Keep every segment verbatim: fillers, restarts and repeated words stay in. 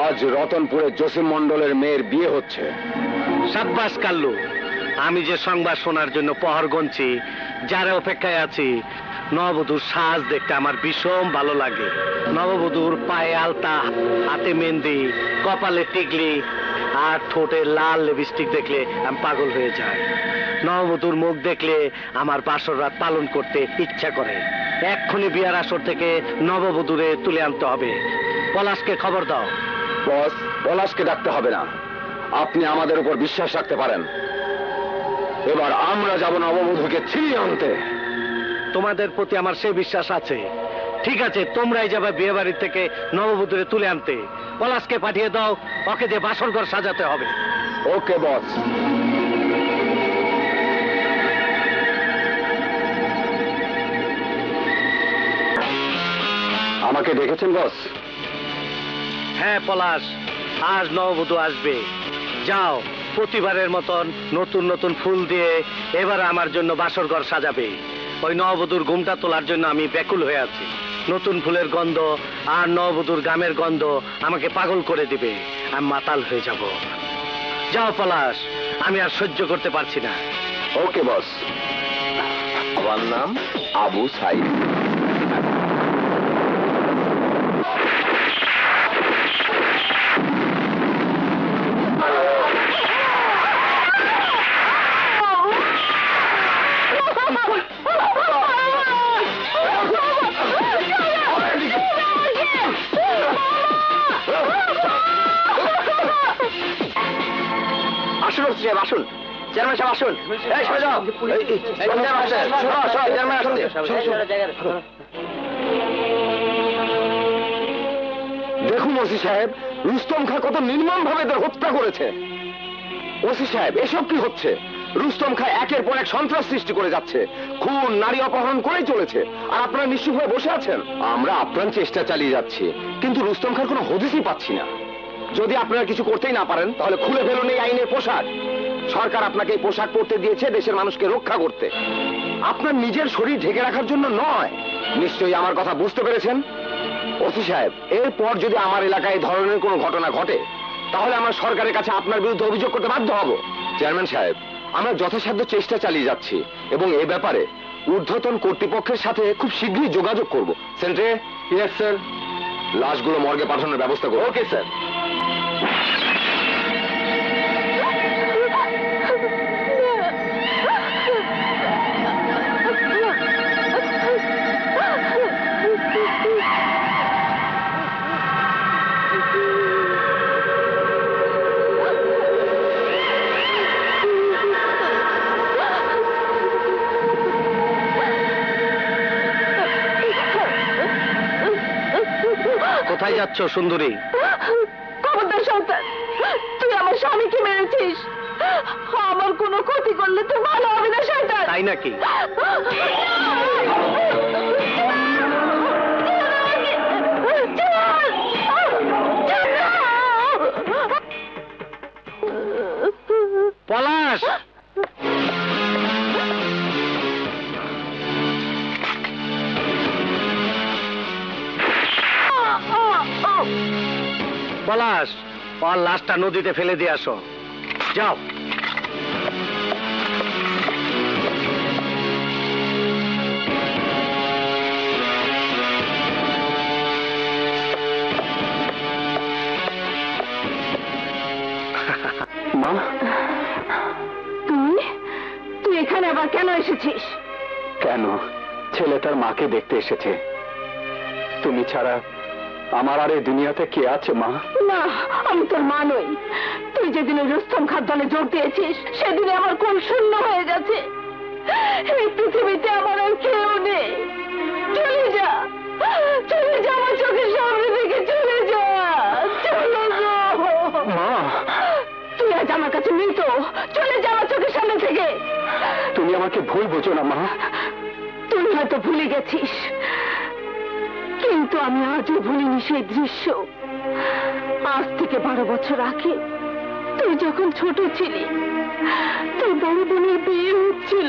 আজ রতনপুরে জসিম মন্ডলের মেয়ের বিয়ে হচ্ছে। সাব্বাস কাল্লু, আমি যে সংবাদ শোনার জন্য পহর গুনছি, যারা অপেক্ষায় আছি, নববধূর সাজ দেখতে আমার ভীষণ ভালো লাগে। নববধূর পায়ে আলতা, হাতে মেহেন্দি, কপালে টিকলি আর ঠোঁটে লাল লিপস্টিক দেখলে আমি পাগল হয়ে যাই। নববধূর মুখ দেখলে আমার বাসর রাত পালন করতে ইচ্ছা করে। এক্ষুনি বিয়ার আসর থেকে নববধূরে তুলে আনতে হবে। পলাশকে খবর দাও। বস, পলাশকে ডাকতে হবে না, আপনি আমাদের উপর বিশ্বাস রাখতে পারেন। এবার আমরা যাব নববধূকে ছিনিয়ে আনতে। তোমাদের প্রতি আমার সেই বিশ্বাস আছে। ঠিক আছে, তোমরাই যাবে বিয়ে বাড়ির থেকে নববধূরে তুলে আনতে। পলাশকে পাঠিয়ে দাও, ওকে দিয়ে বাসর ঘর সাজাতে হবে। ওকে বস। আমাকে দেখেছেন বস? হ্যাঁ পলাশ, আজ নববধূ আসবে। যাও, প্রতিবারের মতন নতুন নতুন ফুল দিয়ে এবার আমার জন্য বাসর ঘর সাজাবে। ওই নববধূর ঘুমটা তোলার জন্য আমি ব্যাকুল হয়ে আছি। নতুন ফুলের গন্ধ আর নববধূর গামের গন্ধ আমাকে পাগল করে দিবে। আমি মাতাল হয়ে যাব। যাও পলাশ, আমি আর সহ্য করতে পারছি না। ওকে বস। আমার নাম আবু সাইদ। আসুন চেয়ারম্যান সাহেব, আসুন। দেখুন ওসি সাহেব, রুস্তম খা কত নির্মম ভাবে এদের হত্যা করেছে। ওসি সাহেব, এসব কি হচ্ছে? রুস্তম খা একের পর এক সন্ত্রাস সৃষ্টি করে যাচ্ছে, খুন নারী অপহরণ করেই চলেছে, আর আপনারা নিশ্চুপ হয়ে বসে আছেন। আমরা আপ্রাণ চেষ্টা চালিয়ে যাচ্ছি, কিন্তু রুস্তম খার কোনো হদিসই পাচ্ছি না। যদি আপনারা কিছু করতেই না পারেন, তাহলে খুলে ফেলুন এই আইনের পোশাক। সরকার আপনাকে এই পোশাক পরতে দিয়েছে দেশের মানুষকে রক্ষা করতে, আপনার নিজের শরীর ঢেকে রাখার জন্য নয়। নিশ্চয়ই আমার কথা বুঝতে পেরেছেন। ওসি সাহেব, এরপর যদি আমার এলাকায় এই ধরনের কোনো ঘটনা ঘটে, তাহলে আমরা সরকারের কাছে আপনার বিরুদ্ধে অভিযোগ করতে বাধ্য হব। চেয়ারম্যান সাহেব, আমরা যথাসাধ্য চেষ্টা চালিয়ে যাচ্ছি এবং এই ব্যাপারে ঊর্ধ্বতন কর্তৃপক্ষের সাথে খুব শীঘ্রই যোগাযোগ করব। সেন্ট্রে? Yes sir. লাশগুলো মর্গে পাঠানোর ব্যবস্থা করব। Okay sir. কোথায় যাচ্ছ সুন্দরী? খবরদার সন্তান, তুই আমার স্বামীকে মেরেছিস। আমার কোনো ক্ষতি করলে তো ভালো হবে না শয়তান। তাই নাকি? পলাশ, পলাশ, ওর লাশটা নদীতে ফেলে দিয়ে আসো। যাও। মা, তুই তুই এখানে আবার কেন এসেছিস? কেন? ছেলে তার মাকে দেখতে এসেছে। তুমি ছাড়া আমার আর এই দুনিয়াতে কে আছে মা? না, আমি তোর মা নই। তুই যেদিন রুস্তম খার দলে যোগ দিয়েছিস, সেদিনে আমার কোল শূন্য হয়ে গেছে। এই পৃথিবীতে আমার আর কেউ নেই। চলে যা, চলে যা আমার চোখের সামনে থেকে, চলে যা, চলে যা। মা, তুই আজ আমার কাছে মৃত, চলে যা আমার চোখের সামনে থেকে। তুমি আমাকে ভুল বোঝো না মা। তুই হয়তো ভুলে গেছিস, কিন্তু আমি আজও ভুলিনি সেই দৃশ্য। আজ থেকে বারো বছর আগে তুই যখন ছোট ছিলি, তোর বড় বোনের বিয়ে হচ্ছিল।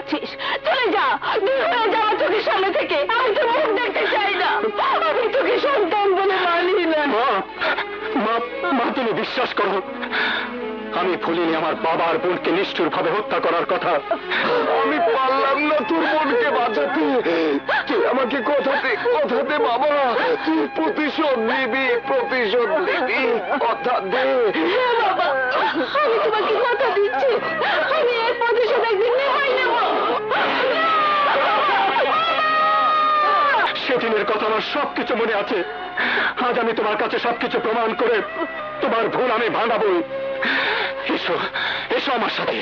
যাচ্ছিস? চলে যা, দূর হয়ে যা আমার চোখের সামনে থেকে। আমি তোর মুখ দেখতে চাই না। আমি তোকে সন্তান বলে মানি না। মা মা মা তুমি বিশ্বাস করো, আমি ভুলিনি আমার বাবা আর বোনকে নিষ্ঠুর ভাবে হত্যা করার কথা। আমি পারলাম না তোর বোনকে বাঁচাতে। তুই আমাকে কথাতে কথাতে বাবা, তুই প্রতিশোধ নিবি, প্রতিশোধ নিবি, কথা দে। হ্যাঁ বাবা, আমি তোমাকে কথা দিচ্ছি, আমি এর প্রতিশোধ একদিন নেবই নেব। সেদিনের কথা আমার সবকিছু মনে আছে। আজ আমি তোমার কাছে সবকিছু প্রমাণ করে তোমার ভুল আমি ভাঙাবই। এসো এসো আমার সাথে।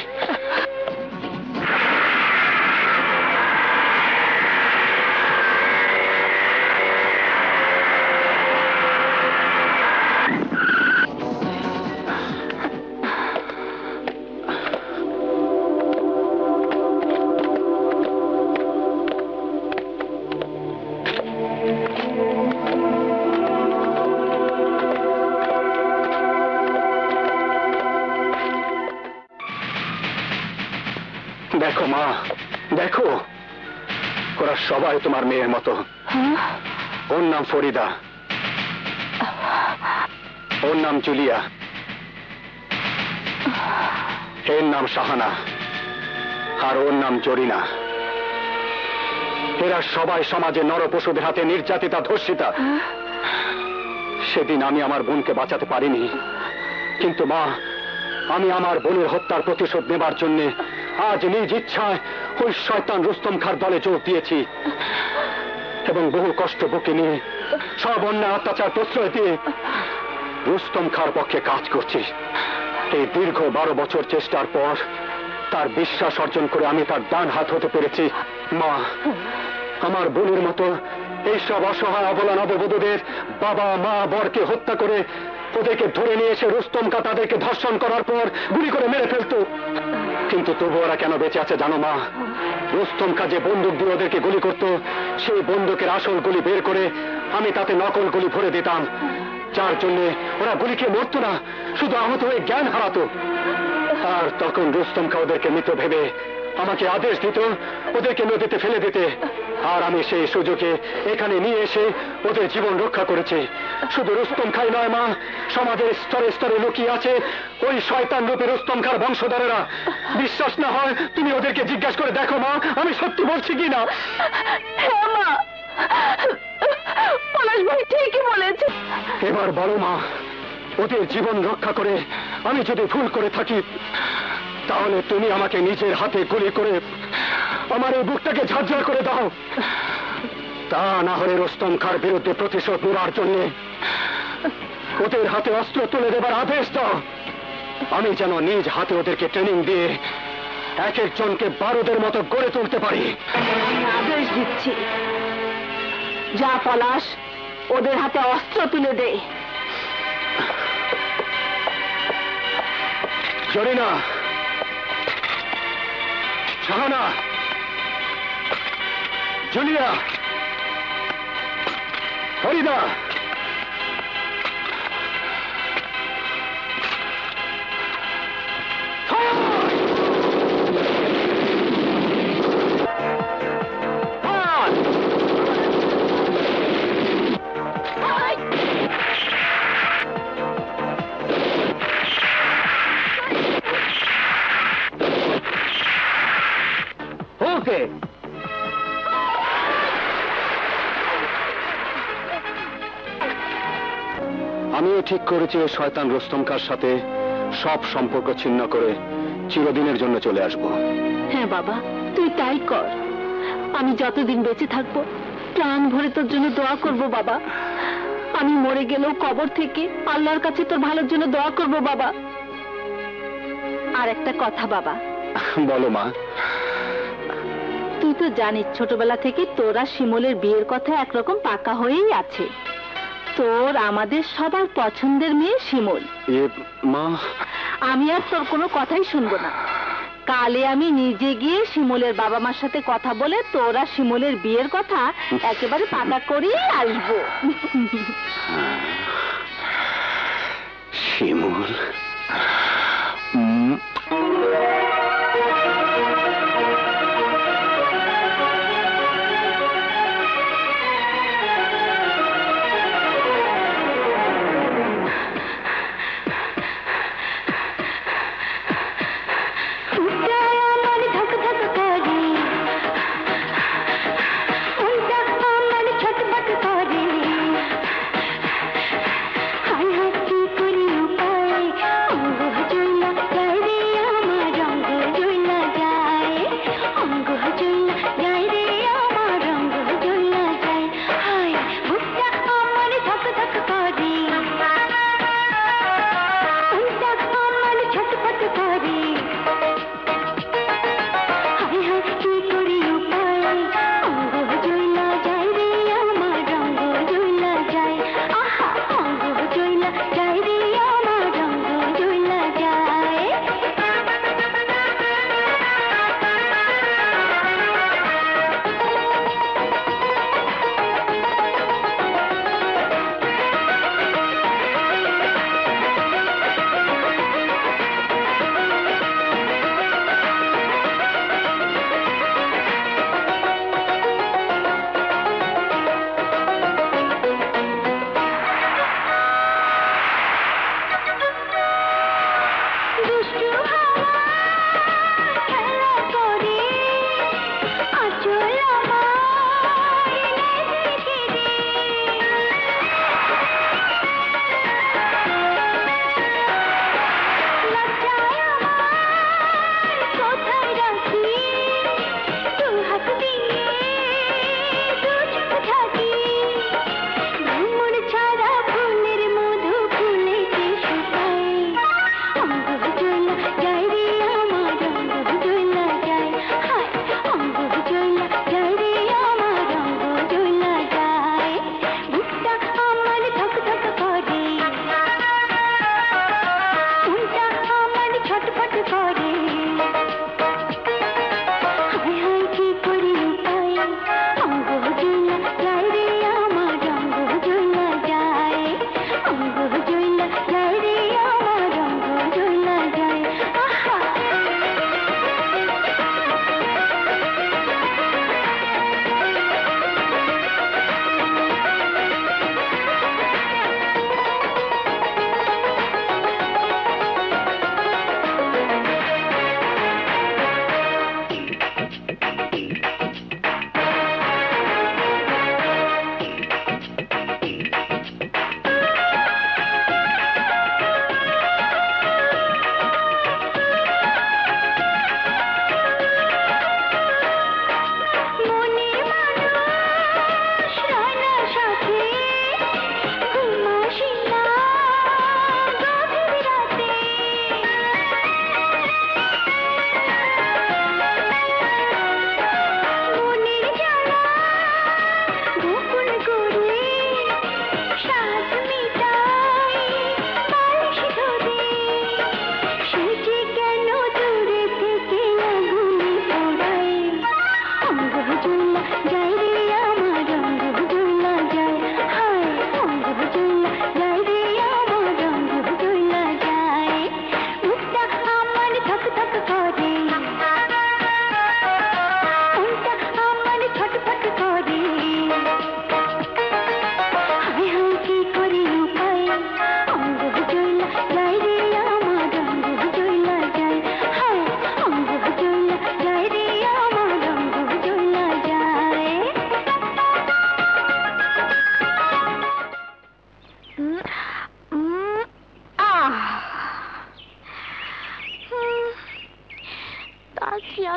দেখো মা, দেখো ওরা সবাই তোমার মেয়ের মতো। ওর নাম ফরিদা, ওর নাম জুলিয়া, এর নাম শাহানা, আর ওর নাম জরিনা। এরা সবাই সমাজে নরপশুদের হাতে নির্যাতিতা, ধর্ষিতা। সেদিন আমি আমার বোনকে বাঁচাতে পারিনি, কিন্তু মা, আমি আমার বোনের হত্যার প্রতিশোধ নেবার জন্য আজ নিজ ইচ্ছায় ওই শয়তান রুস্তম খাঁর দলে যোগ দিয়েছি এবং বহু কষ্ট বুকে নিয়ে সব অন্যায় অত্যাচার প্রশ্রয় দিয়ে রুস্তম খাঁর পক্ষে কাজ করছি। এই দীর্ঘ বারো বছর চেষ্টার পর তার বিশ্বাস অর্জন করে আমি তার ডান হাত হতে পেরেছি। মা, আমার বোনের মতো এইসব অসহায় অবলা নববধূদের বাবা মা বরকে হত্যা করে ওদেরকে ধরে নিয়ে এসে রুস্তম খাঁ তাদেরকে ধর্ষণ করার পর গুলি করে মেরে ফেলতো। কিন্তু তবু ওরা কেন বেঁচে আছে জানো মা? রুস্তম খাঁ যে বন্দুক দিয়ে ওদেরকে গুলি করত, সেই বন্দুকের আসল গুলি বের করে আমি তাতে নকল গুলি ভরে দিতাম, যার জন্য ওরা গুলি খেয়ে মরতো না, শুধু আহত হয়ে জ্ঞান হারাতো। আর তখন রুস্তম খাঁ ওদেরকে মৃত ভেবে আমাকে আদেশ দিত ওদেরকে নদীতে ফেলে দিতে, আর আমি সেই সুযোগে এখানে নিয়ে এসে ওদের জীবন রক্ষা করেছি। শুধু রুস্তম খাই নয় মা, সমাজের স্তরে স্তরে লুকিয়ে আছে ওই শয়তান রূপে রুস্তম খাঁর বংশধরেরা। বিশ্বাস না হয় তুমি ওদেরকে জিজ্ঞাসা করে দেখো মা, আমি সত্যি বলছি কি না। হ্যাঁ মা, পলাশ ভাই ঠিকই বলেছে। এবার বলো মা, ওদের জীবন রক্ষা করে আমি যদি ভুল করে থাকি, তাহলে তুমি আমাকে নিজের হাতে গুলি করে আমার এই বুকটাকে ঝাঁঝরা করে দাও। তা না হলে রুস্তম খাঁর বিরুদ্ধে প্রতিশোধ নেওয়ার জন্য ওদের হাতে অস্ত্র তুলে দেবার আদেশ দাও। আমি যেন নিজ হাতে ওদেরকে ট্রেনিং দিয়ে এক একজনকে বারুদের মতো গড়ে তুলতে পারি। আমি আদেশ দিচ্ছি, যা পলাশ, ওদের হাতে অস্ত্র তুলে দে। জরিনা, শাহানা, জুলিয়া, ফরিদা, ওকে আমিও ঠিক করেছি ওই শয়তান রুস্তম খাঁর সাথে সব সম্পর্ক ছিন্ন করে চিরদিনের জন্য চলে আসব। হ্যাঁ বাবা, তুই তাই কর। আমি যতদিন বেঁচে থাকবো প্রাণ ভরে তোর জন্য দোয়া করব বাবা। আমি মরে গেলেও কবর থেকে আল্লাহর কাছে তোর ভালোর জন্য দোয়া করব বাবা। আর একটা কথা বাবা। বলো মা। তুই তো জানিস ছোটবেলা থেকে তোরা শিমুলের বিয়ের কথা একরকম পাকা হয়েই আছে। তোর আমাদের সবার পছন্দের মেয়ে শিমুল। মা, আমি আর তোর কোনো কথাই শুনবো না। কালে আমি নিজে গিয়ে শিমুলের বাবা মার সাথে কথা বলে তোরা শিমুলের বিয়ের কথা একেবারে পাকা করেই আসবো। শিমুল,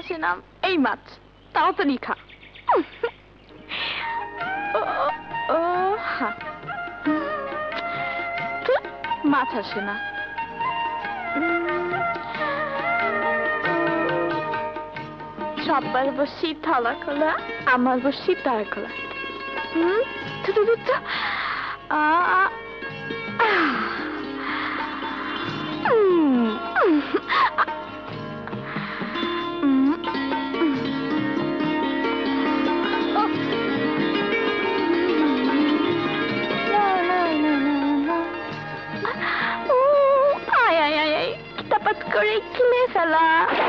আসে না। এই মাছ তাড়াতাড়ি খা। ও, ও, হা। ধুর, মাছ আসে না। সবার বসি থালা খোলা, আমার বসি তার খোলা। হুম, ধুর, ধুর, ধুর, ধুর। আ, আ, উম, উম, ও। লা, লা, লা, লা, লা। ও, আয়, আয়, আয়, আয়, কিতাপাত করে কিনে ফেলা।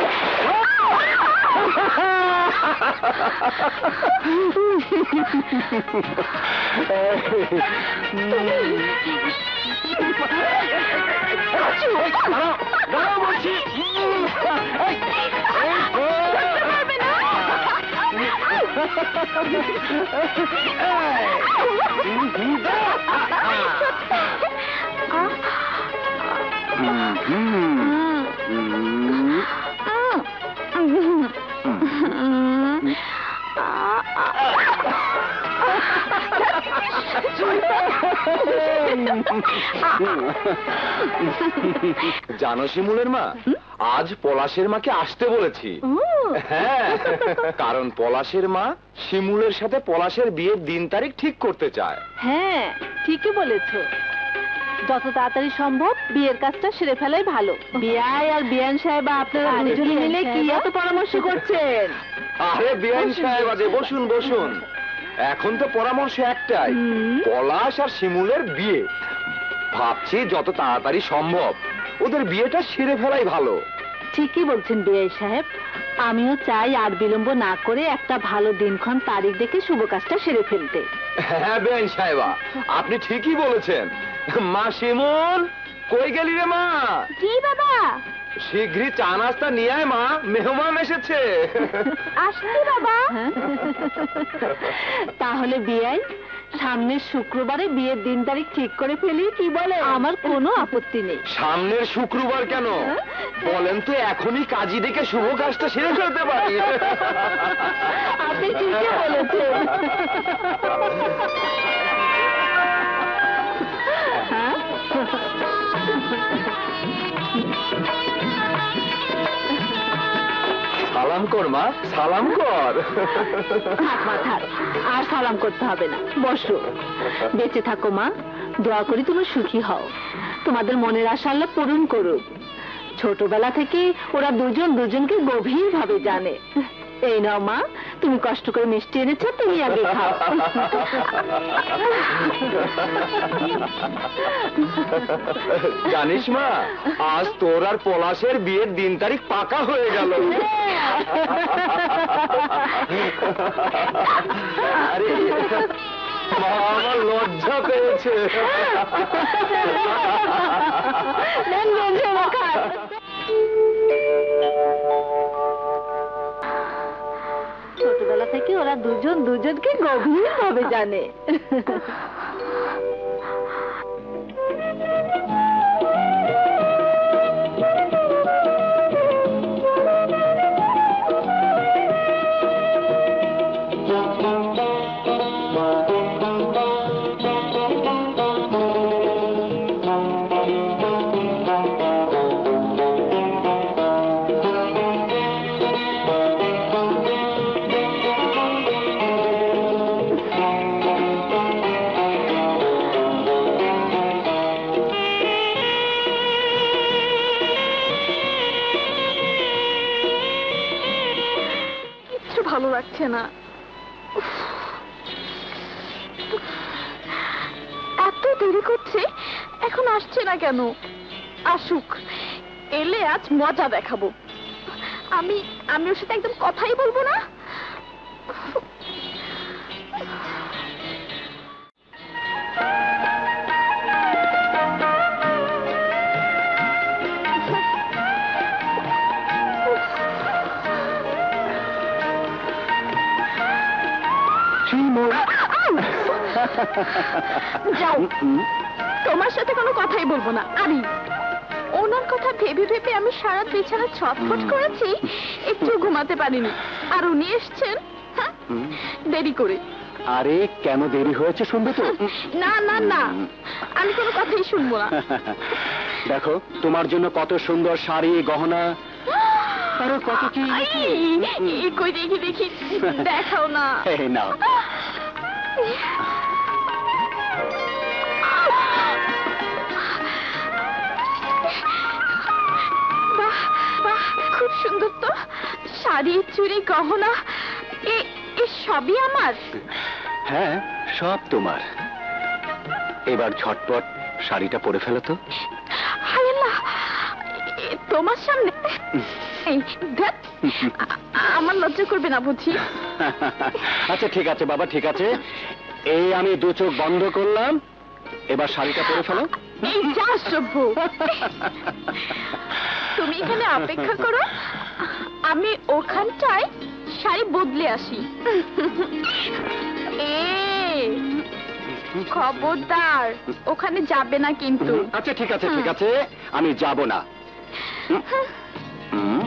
জানো শিমুলের মা, আজ পলাশের মাকে আসতে বলেছি। হ্যাঁ, কারণ পলাশের মা শিমুলের সাথে পলাশের বিয়ের দিন তারিখ ঠিক করতে চায়। হ্যাঁ, ঠিকই বলেছো। যত তাড়াতাড়ি সম্ভব বিয়ের কাজটা সেরে ফেলাই ভালো। বিয়াই আর বিয়ান সাহেব আপনারা দুজনে মিলে কি এত পরামর্শ করছেন? আরে বিআইন সাহেব, আজ বসুন বসুন। এখন তো পরামর্শ একটাই, পলাশ আর শিমুলের বিয়ে। ভাবছি যত তাড়াতাড়ি সম্ভব ওদের বিয়েটা সেরে ফেলাই ভালো। ঠিকই বলছেন বিয়াই সাহেব, আমিও চাই আর বিলম্ব না করে একটা ভালো দিনক্ষণ তারিখ দেখে শুভ কাজটা সেরে ফেলতে। হ্যাঁ বিআইন সাহেবা, আপনি ঠিকই বলেছেন। মা শিমুল, কই গেলি রে মা? জি বাবা। শীঘ্রই চা নাস্তা নিয়ে আয় মা, মেহমান এসেছে। আসছি বাবা। তাহলে বিয়াই সামনের শুক্রবারে বিয়ের দিন তারিখ ঠিক করে ফেলি, কি বলে? আমার কোনো আপত্তি নেই। সামনের শুক্রবার কেন বলেন তো, এখনই কাজী ডেকে শুভ কাজটা সেরে ফেলতে পারি। আপনি ঠিকই বলেছেন। হ্যাঁ, সালাম কর মা, সালাম কর। থাক মা, থাক, আর সালাম করতে হবে না, বসো। বেঁচে থাকো মা, দোয়া করি তুমি সুখী হও, তোমাদের মনের আশা আল্লাহ পূরণ করুক। ছোটবেলা থেকে ওরা দুজন দুজনকে গভীর ভাবে জানে। এই নাও মা, তুমি কষ্ট করে মিষ্টি এনেছো, তুমি আগে খাও। জানিস মা, আজ তোর আর পলাশের বিয়ের দিন তারিখ পাকা হয়ে গেল। আরে মা, আমার লজ্জা পেয়েছে। নেন, নেন, নেন, খান। ছোটবেলা থেকে ওরা দুজন দুজনকে গভীর ভাবে জানে। ভালো লাগছে না, এত দেরি করছে, এখন আসছে না কেন? আসুক, এলে আজ মজা দেখাবো। আমি আমি ওর সাথে একদম কথাই বলবো না। যাও, তোমার সাথে কোনো কথাই বলবো না। আরে ওনার কথা ভেবে ভেবে আমি সারা বিছানা ছটফট করেছি, একটু ঘুমাতে পারিনি। আর উনি এসছেন হ্যাঁ, দেরি করে। আরে কেন দেরি হয়েছে শুনবে তো? না না না, আমি কোনো কথাই শুনবো না। দেখো তোমার জন্য কত সুন্দর শাড়ি গহনা, আরো কত কি। আই, এই কই দেখি দেখি, দেখাও না। এই নাও। বাহ বাহ, খুব সুন্দর তো। শাড়ি চুড়ি গহনা, এ এ সবই আমার। হ্যাঁ সব তোমার। এবার ঝটপট শাড়িটা পরে ফেলো তো। হায় আল্লাহ, এ তোমার সামনে? এই, ধ্যাৎ, আ- আমার লজ্জা করবে না বুঝি? আচ্ছা ঠিক আছে বাবা, ঠিক আছে। এই আমি দু চোখ বন্ধ করলাম, এবার শাড়িটা পরে ফেলো। এই যা অসভ্য। তুমি এখানে অপেক্ষা করো, আমি ওখানটায় শাড়ি বদলে আসি। এ খবরদার, ওখানে যাবে না কিন্তু। আচ্ছা ঠিক আছে ঠিক আছে, আমি যাব না। হুম।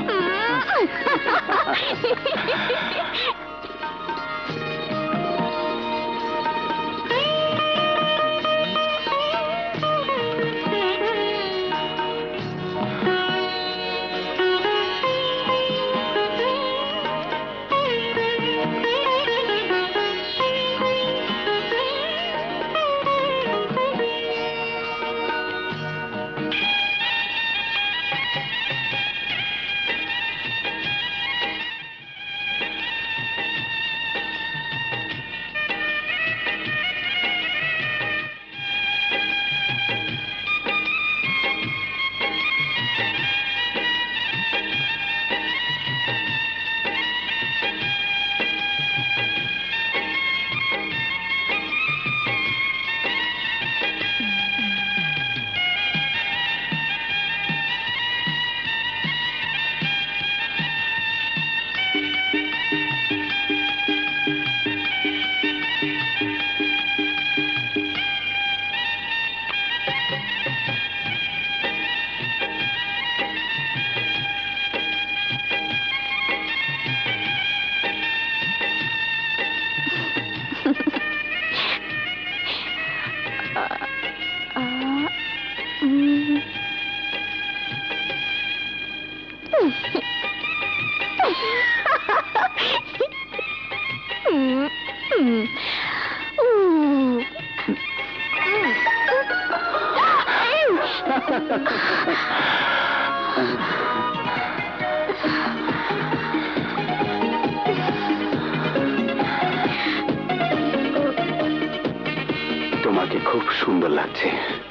তোমাকে খুব সুন্দর লাগছে।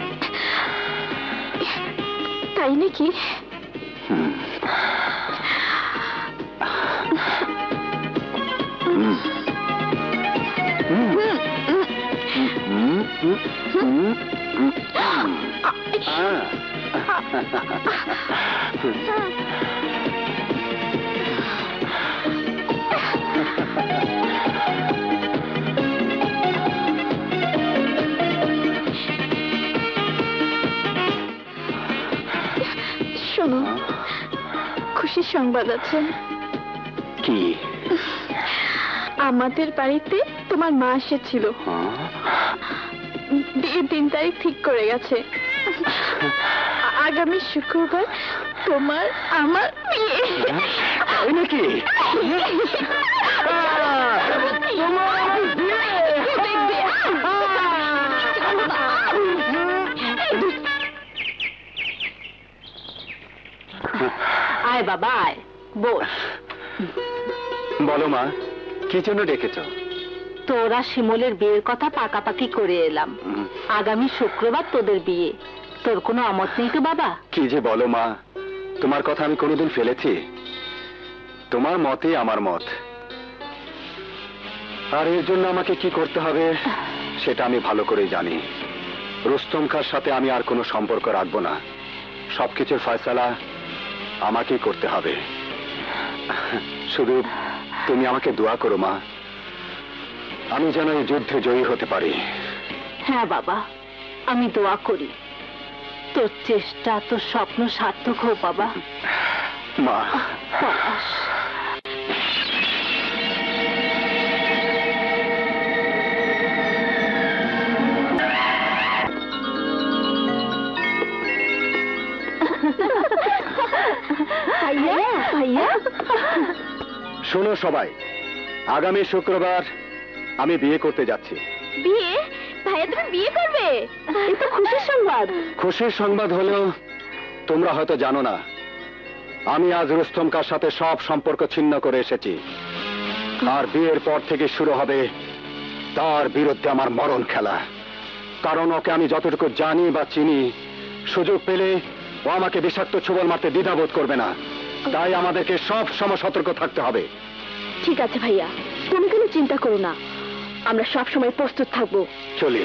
তাই নাকি? হুম। হুম। হুম। হুম। হুম। হুম। হুম। আহ। শোনো, খুশির সংবাদ আছে। কি? আমাদের বাড়িতে তোমার মা এসেছিল, বিয়ের তিন তারিখ ঠিক করে গেছে। আগামী শুক্রবার তোমার আমার বিয়ে। তাই নাকি? আয় বাবা আয়, বস। বলো মা, কি জন্য ডেকেছ? তোরা শিমুলের বিয়ের কথা পাকাপাকি করে এলাম। আগামী শুক্রবার তোদের বিয়ে। তোর কোনো আমত নেই তো বাবা? কি যে বলো মা, তোমার কথা আমি কোনোদিন ফেলেছি? তোমার মতই আমার মত, আর এর জন্য আমাকে কি করতে হবে সেটা আমি ভালো করেই জানি। রুস্তম খাঁর সাথে আমি আর কোনো সম্পর্ক রাখবো না। সবকিছুর ফয়সালা আমাকেই করতে হবে। শুধু তুমি আমাকে দোয়া করো মা, আমি যেন এই যুদ্ধে জয়ী হতে পারি। হ্যাঁ বাবা, আমি দোয়া করি। তোর চেষ্টা তোর স্বপ্ন সার্থক হোক বাবা। মা, পলাশ, ভাইয়া ভাইয়া শোনো সবাই, আগামী শুক্রবার আমি বিয়ে করতে যাচ্ছি। বিয়ে? ভাইয়া তুমি বিয়ে করবে? এ তো খুশির সংবাদ। খুশির সংবাদ হলেও তোমরা হয়তো জানো না, আমি আজ রুস্তমকার সাথে সব সম্পর্ক ছিন্ন করে এসেছি। আর বিয়ের পর থেকে শুরু হবে তার বিরুদ্ধে আমার মরণ খেলা। কারণ ওকে আমি যতটুকু জানি বা চিনি, সুযোগ পেলে ও আমাকে বিষাক্ত ছোবল মারতে দ্বিধাবোধ করবে না। তাই আমাদেরকে সব সময় সতর্ক থাকতে হবে। ঠিক আছে ভাইয়া, তুমি কোনো চিন্তা করো না, আমরা সব সময় প্রস্তুত থাকবো। চলি।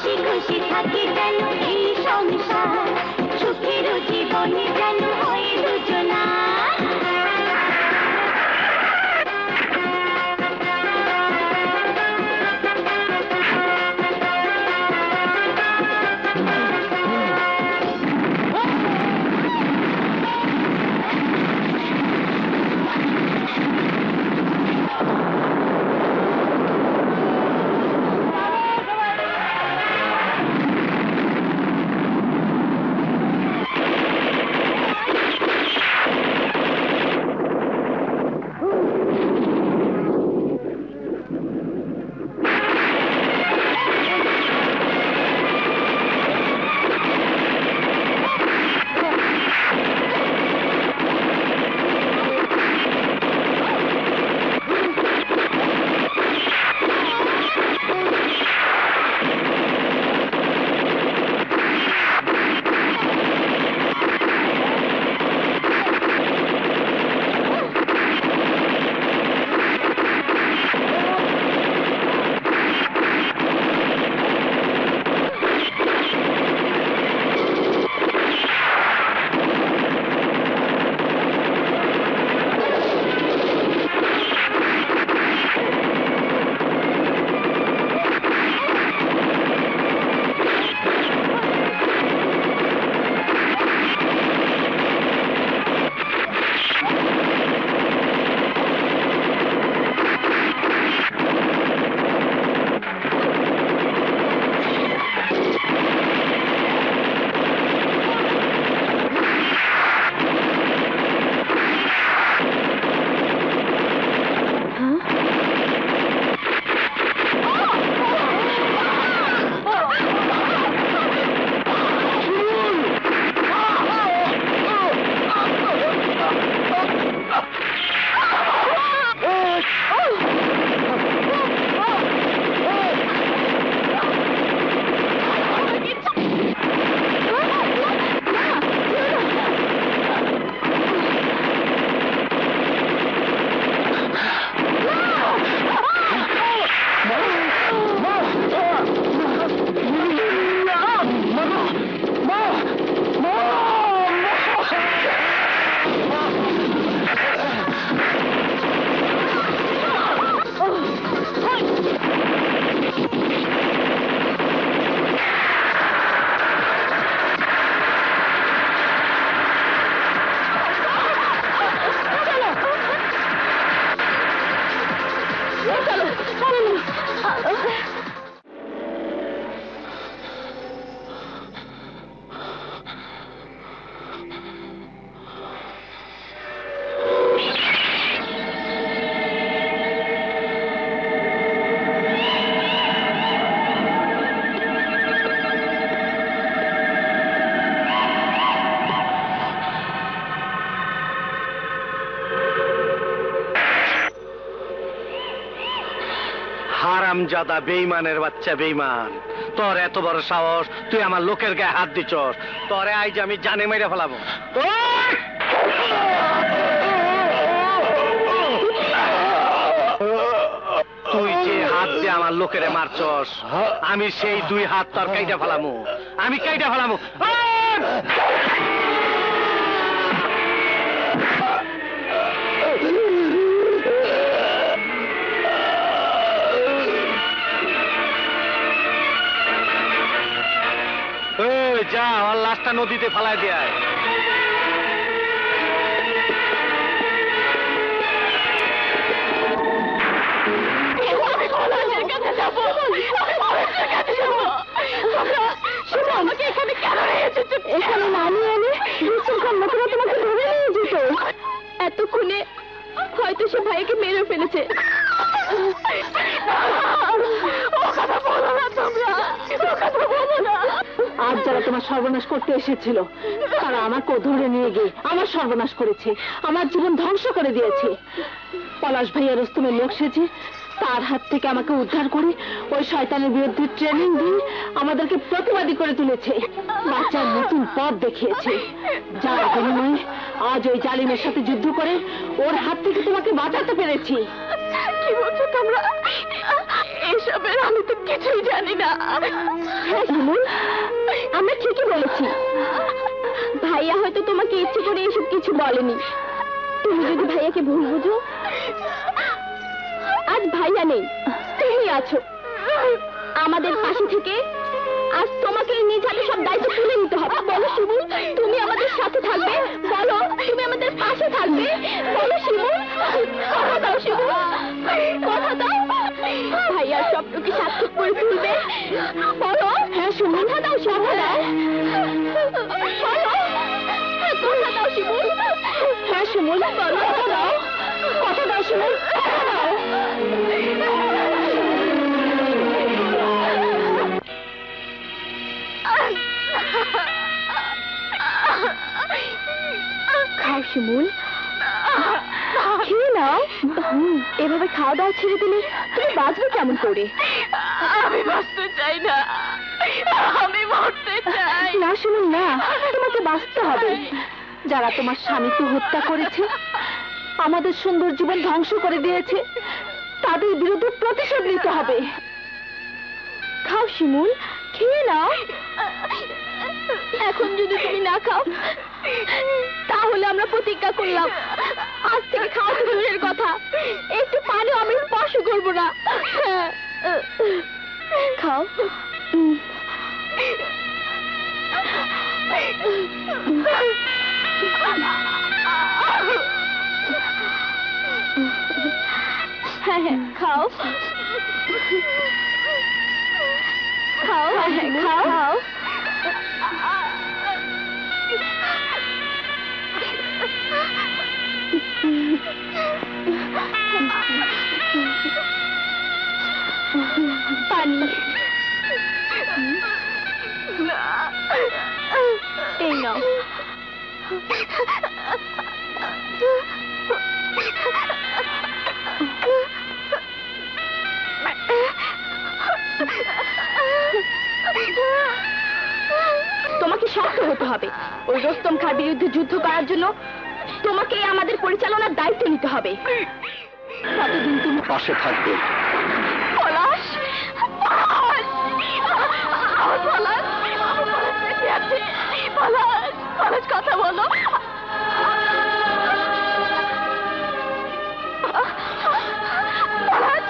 হাসি খুশি থাকি যেন এই সংসার, সুখের জীবনে যেন হয় দুজনা। হারামজাদা বেঈমানের বাচ্চা বেঈমান, তোর এত বড় সাহস, তুই আমার লোকের গায়ে হাত দিছস, তোরে আইজ আমি জানে মেরে ফেলাবো। তুই যে হাত দিয়ে আমার লোকেরে মারছস, আমি সেই দুই হাত তোর কাইটা ফেলামু, আমি কাইটা ফেলামু। যা, আমার লাশটা নদীতে ফেলায় দেয়। এখানে নামি এনে লোকেরা তোমাকে ধরে নিয়ে যেত। এতক্ষণে হয়তো সে ভাইকে মেরে ফেলেছে। আজ যারা তোমার সর্বনাশ করতে এসেছিল তারা আমাকে ধরে নিয়ে গিয়ে আমার সর্বনাশ করেছে, আমার জীবন ধ্বংস করে দিয়েছে। পলাশ ভাইয়া রুস্তমের লোক সেজে তার হাত থেকে আমাকে উদ্ধার করে ওই শয়তানের বিরুদ্ধে ট্রেনিং দিয়ে আমাদেরকে প্রতিবাদী করে তুলেছে, বাচ্চার নতুন পথ দেখিয়েছে, যার বিনিময়ে আজ ওই জালিমের সাথে যুদ্ধ করে ওর হাত থেকে তোমাকে বাঁচাতে পেরেছি। কি বলছো তোমরা? এসবের আমি তো কিছুই জানি জানি না। হ্যাঁ শিমুল, আমরা ঠিকই বলেছি। ভাইয়া হয়তো তোমাকে ইচ্ছে করে এসব কিছু বলেনি। তুমি যদি ভাইয়াকে ভুল বুঝো, আজ ভাইয়া নেই, তুমি আছো আমাদের পাশে থেকে। আজ তোমাকে নিজ হাতে সব দায়িত্ব তুলে নিতে হবে। বলো শিমুল, তুমি আমাদের সাথে থাকবে? বলো তুমি আমাদের পাশে থাকবে? বলো শিমুল, কথা দাও শিমুল, কথা দাও। ভাইয়ার স্বপ্নকে সার্থক করে তুলবে। বলো। হ্যাঁ শিমুল, কথা দাও শিমুল, বলো, কথা দাও শিমুল। হ্যাঁ শিমুল, বলো, কথা দাও, কথা দাও শিমুল, কথা দাও। খাও শিমুল, খেয়ে নাও। এভাবে খাওয়া দাওয়া ছেড়ে দিলে তুমি বাঁচবে কেমন করে? আমি বাঁচতে চাই না, আমি মরতে চাই না। শিমুল না, তোমাকে বাঁচতে হবে। যারা তোমার স্বামীকে হত্যা করেছে, আমাদের সুন্দর জীবন ধ্বংস করে দিয়েছে, তাদের বিরুদ্ধে প্রতিশোধ নিতে হবে। খাও শিমুল, খেয়ে নাও। এখন যদি তুমি না খাও, তাহলে আমরা প্রতিজ্ঞা করলাম আজ থেকে খাওয়া দূরের কথা, একটু পানিও আমি স্পর্শ করবো না। খাও। হ্যাঁ হ্যাঁ খাও, খাও, হ্যাঁ খাও, খাও। পানি এই নাও। তোমাকে শক্ত হতে হবে। ওই রুস্তম খাঁর বিরুদ্ধে যুদ্ধ করার জন্য তোমাকে আমাদের পরিচালনার দায়িত্ব নিতে হবে। ততদিন তুমি পাশে থাকবে। পলাশ, পলাশ, পলাশ, পলাশ, পলাশ, কথা বলো। পলাশ,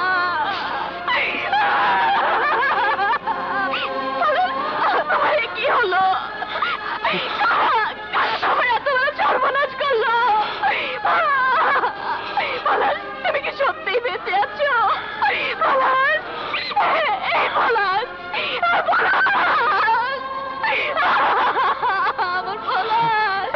তোমার কি হলো? তোমার এত বড় সর্বনাশ করলো। পলাশ, তুমি কি সত্যিই বেঁচে আছো? পলাশ, এই পলাশ, পলাশ, আমার পলাশ।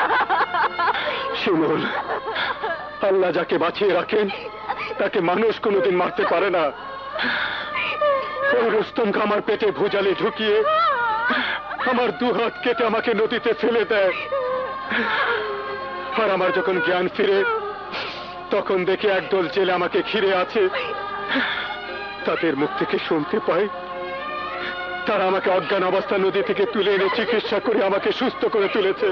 শিমুল, আল্লাহ যাকে বাঁচিয়ে রাখেন তাকে মানুষ কোনোদিন মারতে পারে না। ওই রুস্তমকে আমার পেটে ভুজালে ঢুকিয়ে আমার দু হাত কেটে আমাকে নদীতে ফেলে দেয়। আর আমার যখন জ্ঞান ফিরে, তখন দেখে একদল জেলে আমাকে ঘিরে আছে। তাদের মুখ থেকে শুনতে পাই তারা আমাকে অজ্ঞান অবস্থা নদী থেকে তুলে এনে চিকিৎসা করে আমাকে সুস্থ করে তুলেছে।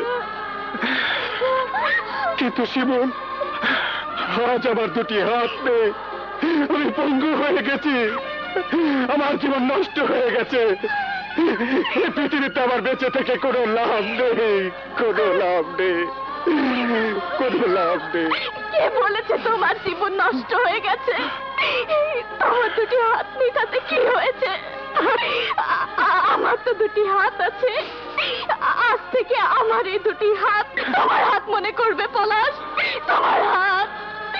কিন্তু শিমুল, আজ আমার দুটি হাত নেই, আমি পঙ্গু হয়ে গেছি, আমার জীবন নষ্ট হয়ে গেছে। এই পৃথিবীতে আমার বেঁচে থেকে কোনো লাভ নেই, কোনো লাভ নেই, কোনো লাভ নেই। কে বলেছে তোমার জীবন নষ্ট হয়ে গেছে? তোমার দুটি হাত নেই তাতে কি হয়েছে? আমার তো দুটি হাত আছে। আজ থেকে আমার এই দুটি হাত তোমার হাত মনে করবে পলাশ, তোমার হাত।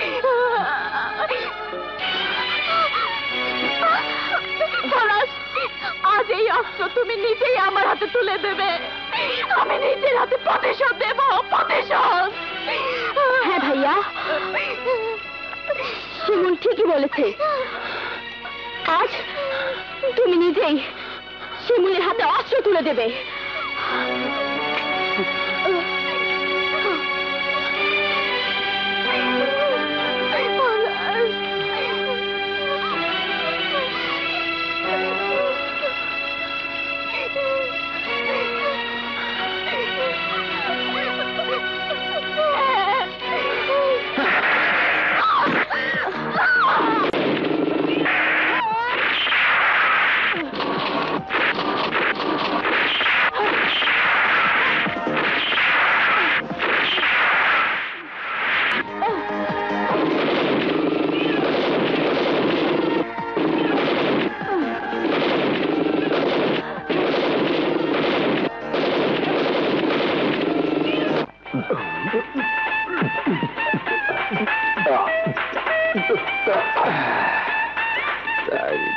পলাশ, আজ এই অস্ত্র তুমি নিজেই আমার হাতে তুলে দেবে। আমি নিজের হাতে প্রতিশোধ দেব, প্রতিশোধ। হ্যাঁ ভাইয়া, শিমুল ঠিকই বলেছে। আজ তুমি নিজেই শিমুলের হাতে অস্ত্র তুলে দেবে।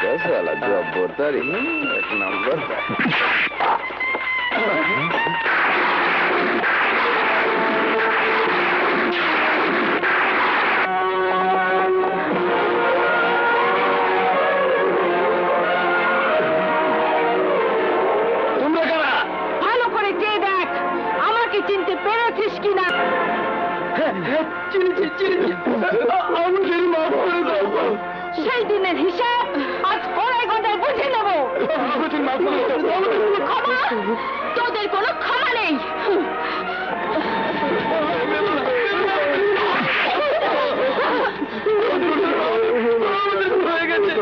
সালা জব্বরদারি এক নম্বর ভালো করে চেয়ে দেখ আমাকে চিনতে পেরেছিস কিনা। সেই দিনের হিসাব আজ কড়াই গন্ডায় বুঝে নেব। ক্ষমা? তোদের কোনো ক্ষমা নেই। হয়ে গেছে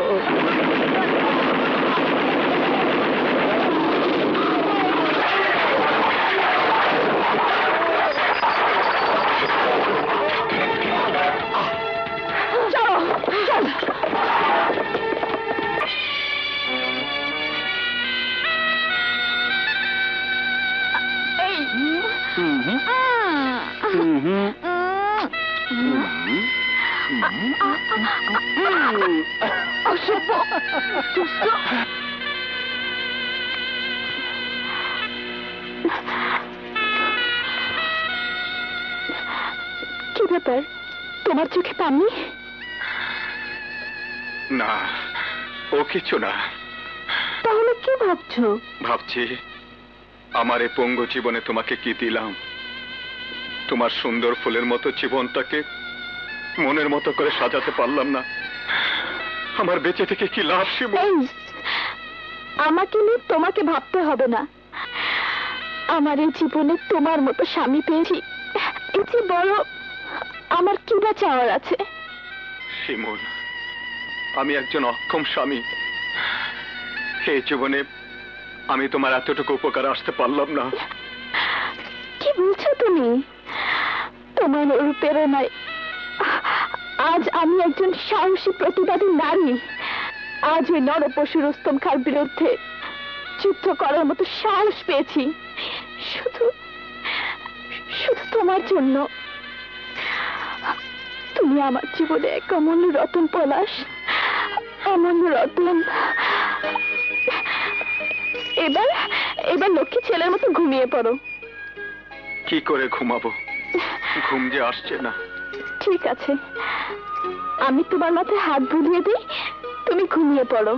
কি ব্যাপার, তোমার চোখে পানি? না, ও কিছু না। তাহলে কি ভাবছো? ভাবছি আমার এই পঙ্গু জীবনে তোমাকে কি দিলাম। তোমার সুন্দর ফুলের মতো জীবনটাকে মনের মতো করে সাজাতে পারলাম না। আমার বেঁচে থেকে কি লাভ শিমুল? আমাকে নিয়ে তোমাকে ভাবতে হবে না। আমার এই জীবনে তোমার মতো স্বামী পেয়েছি, এই যে বড় আমার কি বা চাওয়ার আছে? শিমুল, আমি একজন অক্ষম স্বামী। এই জীবনে আমি তোমার এতটুকু উপকার আসতে পারলাম না। কি বলছো তুমি? তোমার অনুপ্রেরণায় আজ আমি একজন সাহসী প্রতিবাদী নারী। আজ ওই নরপশু রুস্তম খাঁর বিরুদ্ধে যুদ্ধ করার মতো সাহস পেয়েছি, শুধু শুধু তোমার জন্য। তুমি আমার জীবনে এক অমূল্য রতন পলাশ, অমূল্য রতন। এবার এবার লক্ষ্মী ছেলের মতো ঘুমিয়ে পড়ো। কি করে ঘুমাবো? ঘুম যে আসছে না। ঠিক আছে, আমি তোমার মাথায় হাত বুলিয়ে দিই, তুমি ঘুমিয়ে পড়ো।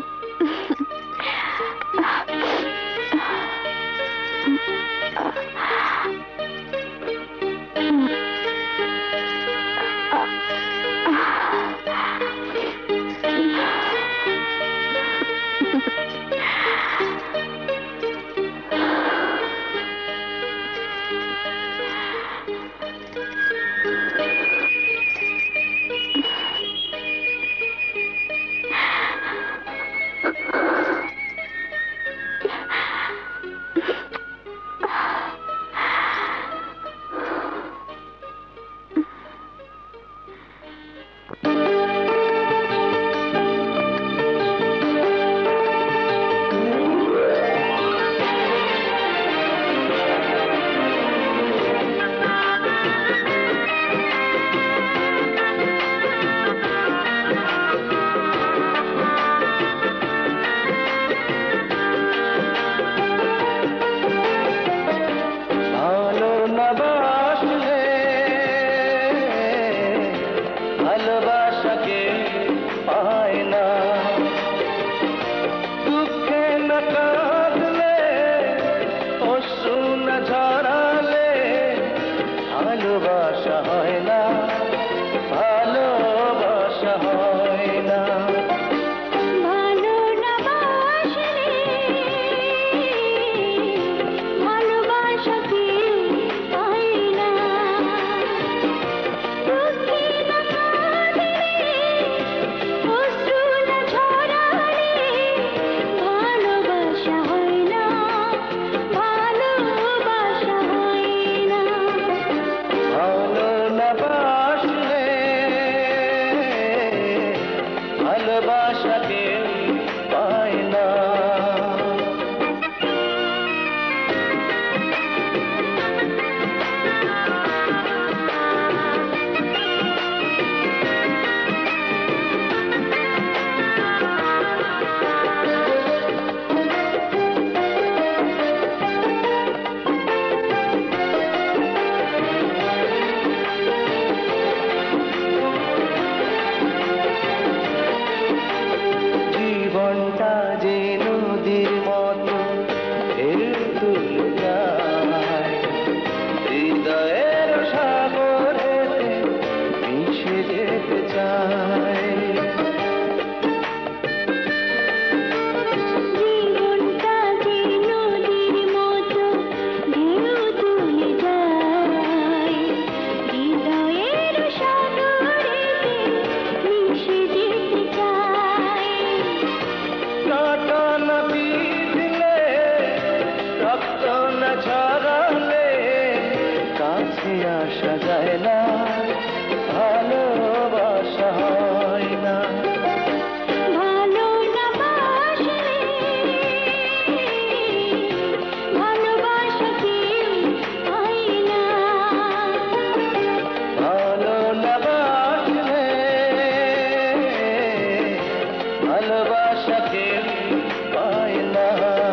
ভালোবাসা কেউ পায় না।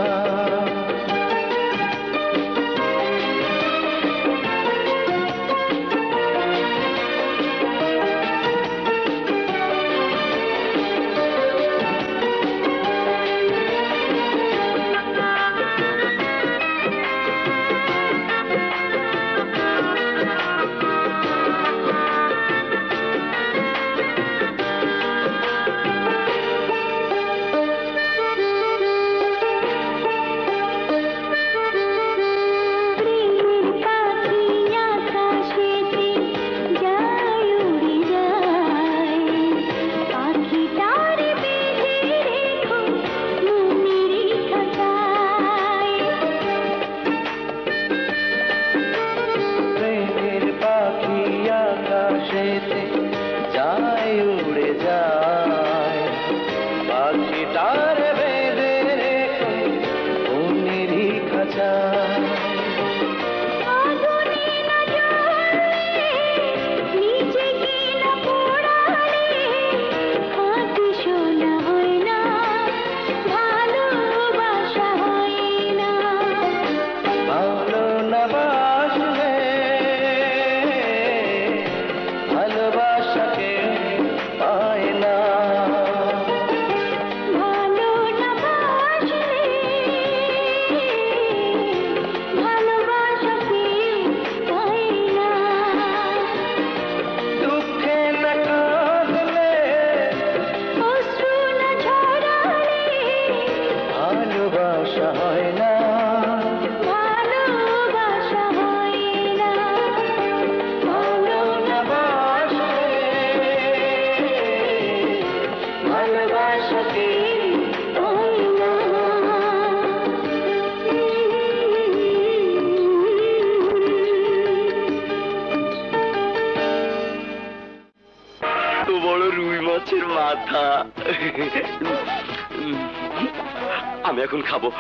আমি এখন খাবো।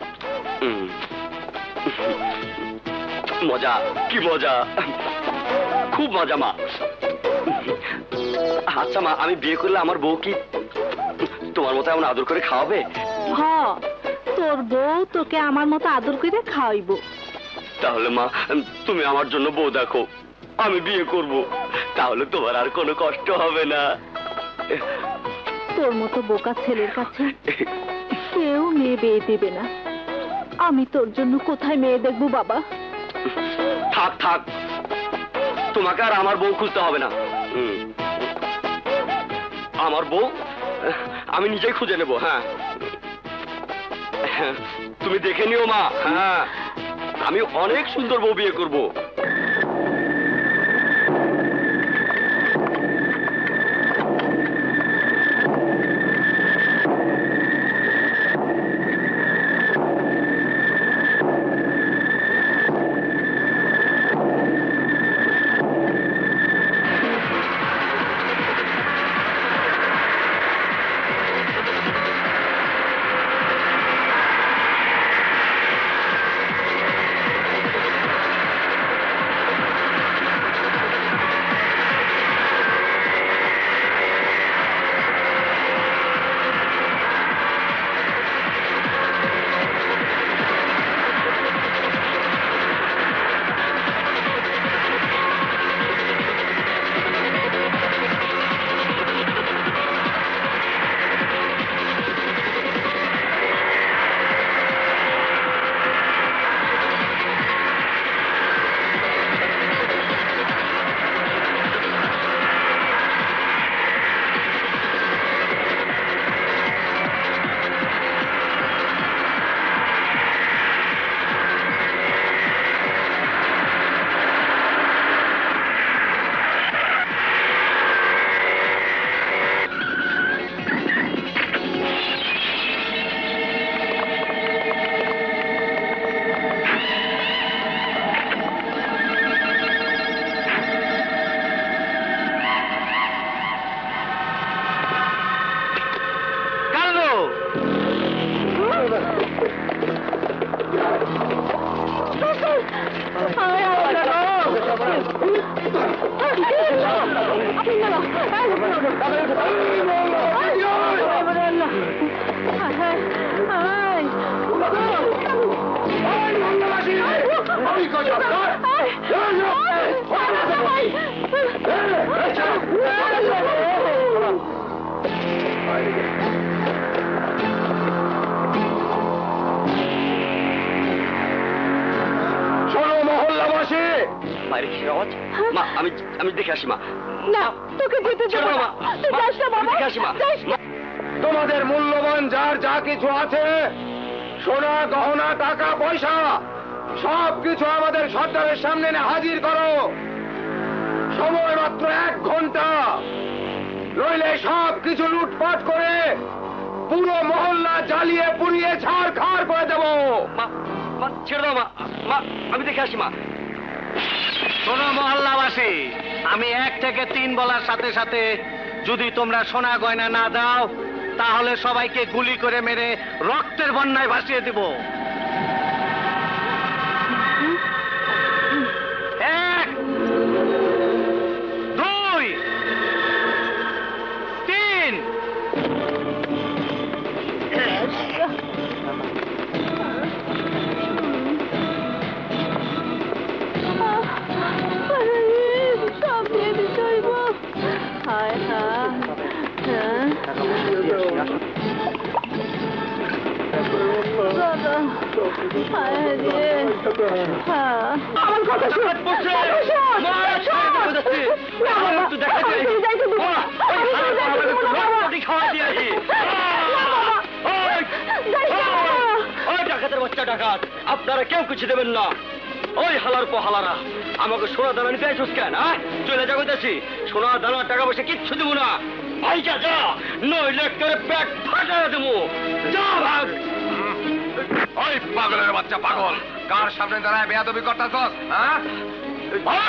মজা, কি মজা, খুব মজা মা। আচ্ছা মা, আমি বিয়ে করলে আমার বউ কি তোমার মতো এমন আদর করে খাওয়াবে? হ্যাঁ, তোর বউ তোকে আমার মতো আদর করে খাওয়াইব। তাহলে মা, তুমি আমার জন্য বউ দেখো, আমি বিয়ে করব, তাহলে তোমার আর কোনো কষ্ট হবে না। তোর মতো বোকা ছেলের কাছে কেউ মেয়ে বিয়ে দেবে না। আমি তোর জন্য কোথায় মেয়ে দেখবো বাবা? থাক থাক, তোমাকে আর আমার বউ খুঁজতে হবে না। আমার বউ আমি নিজেই খুঁজে নেব। হ্যাঁ, তুমি দেখে নিও মা। হ্যাঁ, আমি অনেক সুন্দর বউ বিয়ে করব। শোনো মহল্লাবাসী, বাইরে কি আওয়াজ? মা আমি আমি দেখে আসি মা। না, তোকে যেতে দেবো না। তুই যাস না বাবা, দেখে আসি মা। যাস না। তোমাদের মূল্যবান যার যা কিছু আছে, সোনা গহনা টাকা পয়সা সব কিছু আমাদের সর্দারের সামনে এনে হাজির করো। সময় মাত্র এক ঘন্টা, নইলে সব কিছু লুটপাট করে পুরো মহল্লা জ্বালিয়ে পুড়িয়ে ছাড় খাড় করে দেবো। মা মা ছেড়ে দাও মা। মা আমি দেখে আসি মা। শোনো মহল্লাবাসী, আমি এক থেকে তিন বলার সাথে সাথে যদি তোমরা সোনা গয়না না দাও, তাহলে সবাইকে গুলি করে মেরে রক্তের বন্যায় ভাসিয়ে দিব। এক, দুই, তিন। সব দিয়ে দিতে হইব। হায় হায়, হ্যাঁ। দাদা, হায় রে। হ্যাঁ। আমার কথা শোন, কথা শোন, শোন। না বাবা, আমি তোকে যাইতে দেবো না। আমি তোকে যাইতে দেবো না বাবা। না বাবা, যাইতে দেবো না। ওই ডাকাতের বাচ্চা ডাকাত, আপনারা কেউ কিছু দেবেন না। ওই হালার পো হালারা, আমাকে সোনা দানা নিতে আইসুস কেন? হ্যাঁ, চলে যাবো যাচ্ছি। সোনা দানা টাকা পয়সা কিচ্ছু দেবো না। ভাইজা যা, নইলে করে পেট ফাটা দেবো। যা ভাগ। ওই পাগলের বাচ্চা পাগল, কার সামনে দাঁড়ায় বেয়াদবি করতাছস? হ্যাঁ, ভাগ!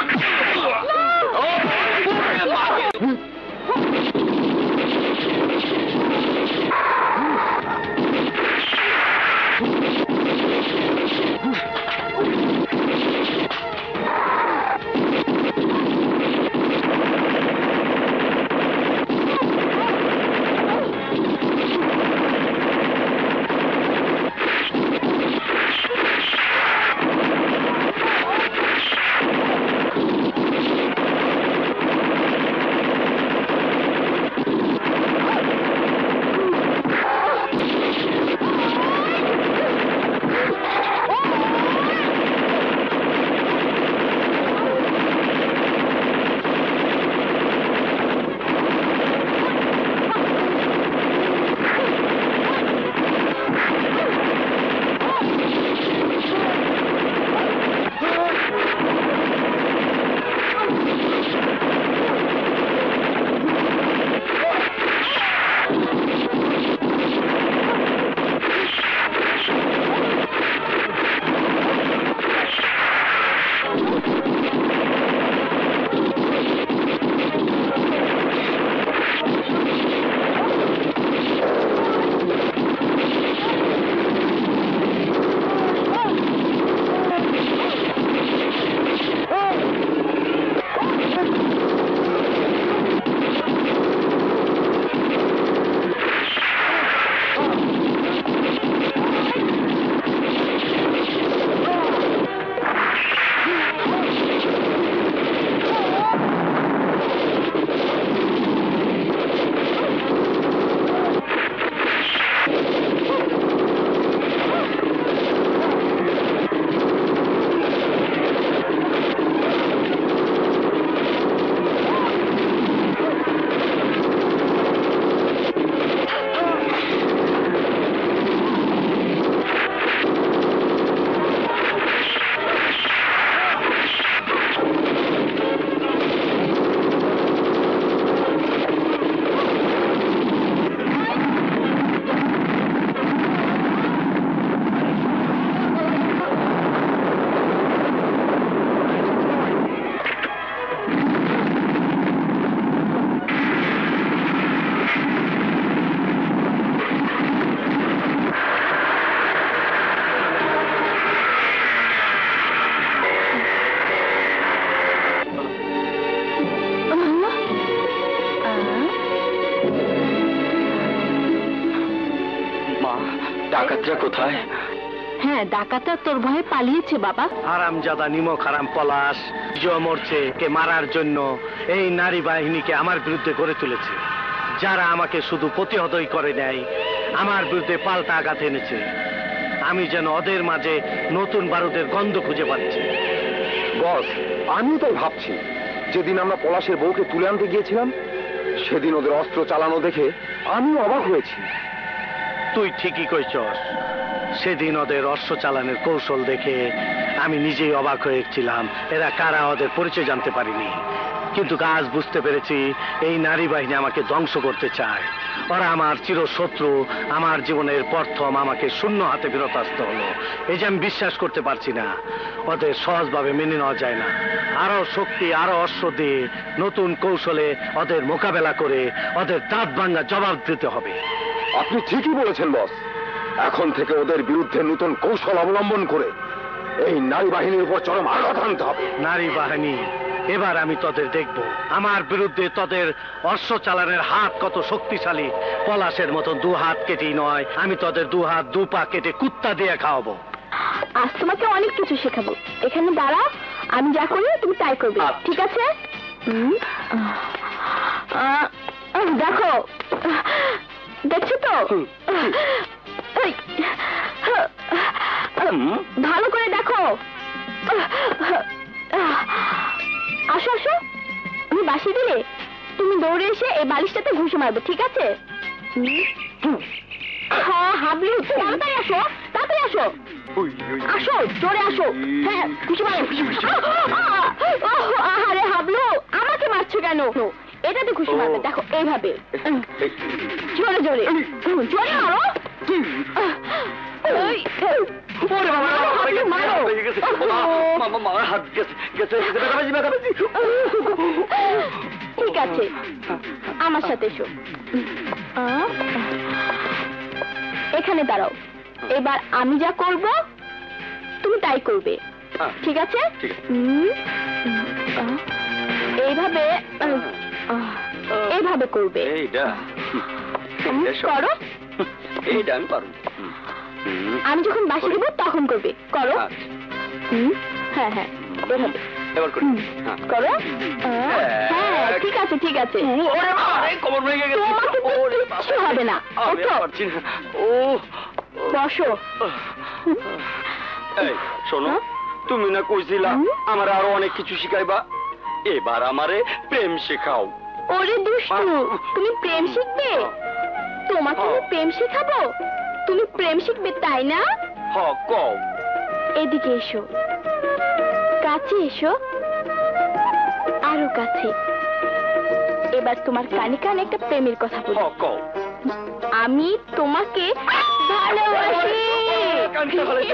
ডাকাতরা কোথায়? হ্যাঁ, ডাকাতরা তোর ভয়ে পালিয়েছে বাবা। হারামজাদা নিমক হারাম পলাশ যে মরছে কে মারার জন্য এই নারী বাহিনীকে আমার বিরুদ্ধে গড়ে তুলেছে, যারা আমাকে শুধু প্রতিহতই করে নেয়, আমার বিরুদ্ধে পাল্টা আঘাত এনেছে। আমি যেন ওদের মাঝে নতুন বারুদের গন্ধ খুঁজে পাচ্ছি। বস, আমিও তাই ভাবছি। যেদিন আমরা পলাশের বউকে তুলে আনতে গিয়েছিলাম, সেদিন ওদের অস্ত্র চালানো দেখে আমিও অবাক হয়েছি। তুই ঠিকই কইছস, সেদিন ওদের অশ্ব চালানোর কৌশল দেখে আমি নিজেই অবাক হয়েছিলাম। এরা কারা, ওদের পরিচয় জানতে পারিনি, কিন্তু আজ বুঝতে পেরেছি এই নারী বাহিনী আমাকে ধ্বংস করতে চায়। ওরা আমার চিরশত্রু, আমার জীবনের প্রথম আমাকে শূন্য হাতে ফেরত আসতে হলো। এই যে আমি বিশ্বাস করতে পারছি না, ওদের সহজভাবে মেনে নেওয়া যায় না। আরো শক্তি, আরো অশ্ব দিয়ে নতুন কৌশলে ওদের মোকাবেলা করে ওদের দাঁত ভাঙা জবাব দিতে হবে। আপনি ঠিকই বলেছেন বস। এখন থেকে ওদের বিরুদ্ধে নতুন কৌশল অবলম্বন করে এই নারী বাহিনীর উপর চরম আঘাত আনতে হবে। নারী বাহিনী, এবার আমি তোদের দেখব। আমার বিরুদ্ধে তোদের অশ্ব চালানের হাত কত শক্তিশালী। পলাশের মতো দু হাত কেটেই নয়, আমি তোদের দু হাত দু পা কেটে কুত্তা দিয়ে খাওয়াবো। আজ তোমাকে অনেক কিছু শেখাবো। এখানে দাঁড়াও, আমি যা করি তুমি তাই করবে, ঠিক আছে? হুম। আহ, আহ, দেখো, দেখছো তো? এই, ভালো করে দেখো। আসো আসো, আমি বাসি দিলে তুমি দৌড়ে এসে এই বালিশটাতে ঘুষে মারবে, ঠিক আছে? হ্যাঁ, হাবলি, তাড়াতাড়ি আসো, তাড়াতাড়ি আসো, আসো, জোরে আসো। হ্যাঁ, ঘুষে মারো। আরে হাবলু, আমাকে মারছো কেন? এটাতে ঘুষে মারবে, দেখো এইভাবে, জোরে জোরে জোরে মারো। ওই, হাবলু, মারো। ঠিক আছে, আমার সাথে এসো। আহ, এখানে দাঁড়াও। এবার আমি যা করব তুমি তাই করবে, ঠিক আছে? হুম, আহ, এইভাবে আহ, এইভাবে করবে। হুম, করো। আমি পারবো। আমি যখন বাসি দেবো তখন করবে, করো। হুম, হ্যাঁ হ্যাঁ, এভাবে। এবার করি। হুম, করো। আহ, হ্যাঁ, ঠিক আছে ঠিক আছে। কোমর ভেঙে গেছে। তোমাকে তো কিচ্ছু হবে না। আমি ওঠো, পারছি না। ও, বসো। এই শোনো, হ্যাঁ? তুমি না কইছিলা হুম? আমার আরো অনেক কিছু শিখাইবা, এবার আমারে প্রেম শেখাও। ওরে দুষ্টু, তুমি প্রেম শিখবে? তোমাকে আমি প্রেম শেখাবো? তুমি প্রেম শিখবে তাই না? হ, কও। এদিকে এসো, কাছে এসো, আরো কাছে। এবার তোমার কানে কানে একটা প্রেমের কথা হ, বলি। কও। আমি তোমাকে ভালোবাসি। কানতে ফেলেছে।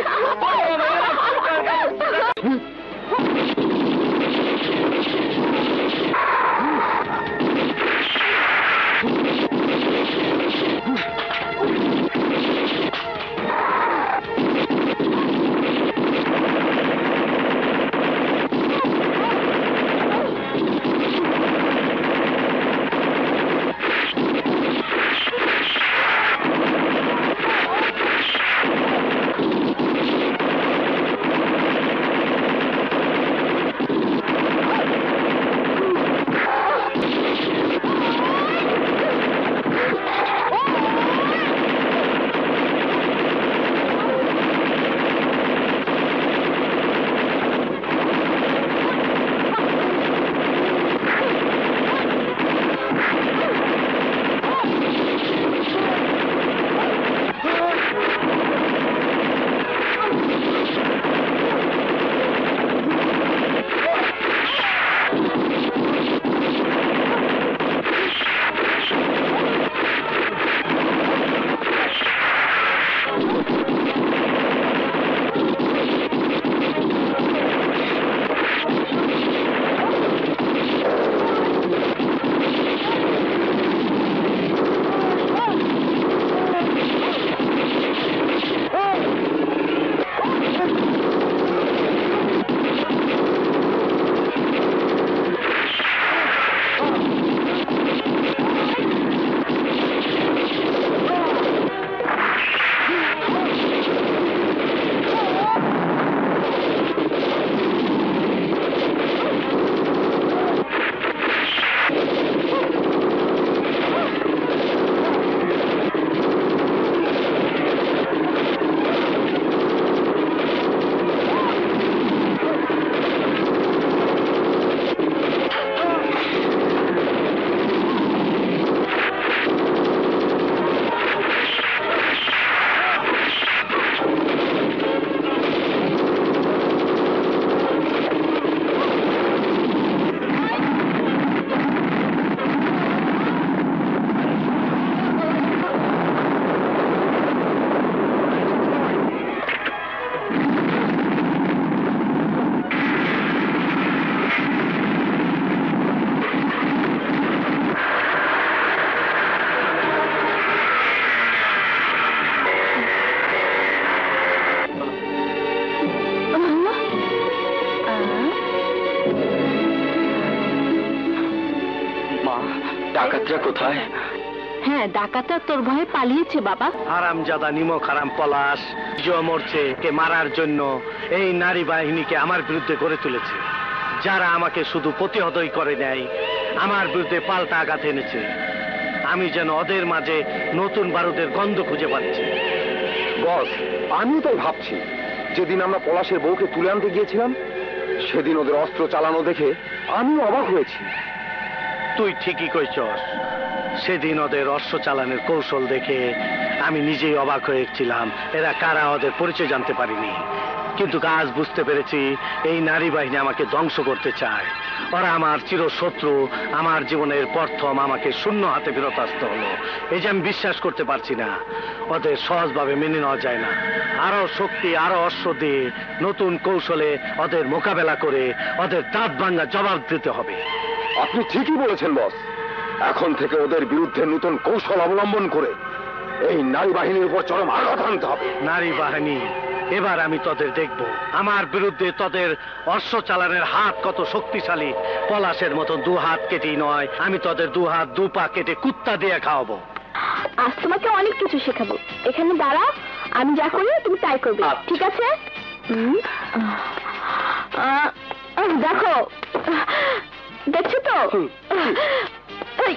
ডাকাতরা কোথায়? হ্যাঁ, ডাকাতরা তোর ভয়ে পালিয়েছে বাবা। হারামজাদা নিমক হারাম পলাশ যে মরছে কে মারার জন্য এই নারী বাহিনীকে আমার বিরুদ্ধে গড়ে তুলেছে, যারা আমাকে শুধু প্রতিহতই করে নেয়, আমার বিরুদ্ধে পাল্টা আঘাত এনেছে। আমি যেন ওদের মাঝে নতুন বারুদের গন্ধ খুঁজে পাচ্ছি। বস, আমিও তাই ভাবছি। যেদিন আমরা পলাশের বউকে তুলে আনতে গিয়েছিলাম, সেদিন ওদের অস্ত্র চালানো দেখে আমি অবাক হয়েছি। তুই ঠিকই কইছস, সেদিন ওদের অশ্ব চালানের কৌশল দেখে আমি নিজেই অবাক হয়েছিলাম। এরা কারা, ওদের পরিচয় জানতে পারিনি, কিন্তু আজ বুঝতে পেরেছি এই নারী বাহিনী আমাকে ধ্বংস করতে চায়। ওরা আমার চিরশত্রু। আমার জীবনের প্রথম আমাকে শূন্য হাতে ফেরত আসতে হলো। এই যে আমি বিশ্বাস করতে পারছি না, ওদের সহজভাবে মেনে নেওয়া যায় না। আরো শক্তি, আরো অশ্ব দিয়ে নতুন কৌশলে ওদের মোকাবেলা করে ওদের দাঁত ভাঙা জবাব দিতে হবে। আপনি ঠিকই বলেছেন বস। এখন থেকে ওদের বিরুদ্ধে নতুন কৌশল অবলম্বন করে এই নারী বাহিনীর উপর চরম আঘাত আনতে হবে। নারী বাহিনী, এবার আমি তোদের দেখব। আমার বিরুদ্ধে তোদের অশ্ব চালানের হাত কত শক্তিশালী। পলাশের মতো দু হাত কেটেই নয়, আমি তোদের দু হাত দু পা কেটে কুত্তা দিয়ে খাওয়াবো। আজ তোমাকে অনেক কিছু শেখাবো। এখানে দাঁড়াও, আমি যা করি তুমি তাই করবে, ঠিক আছে? হুম। আহ, আহ, দেখো, দেখছো তো? এই,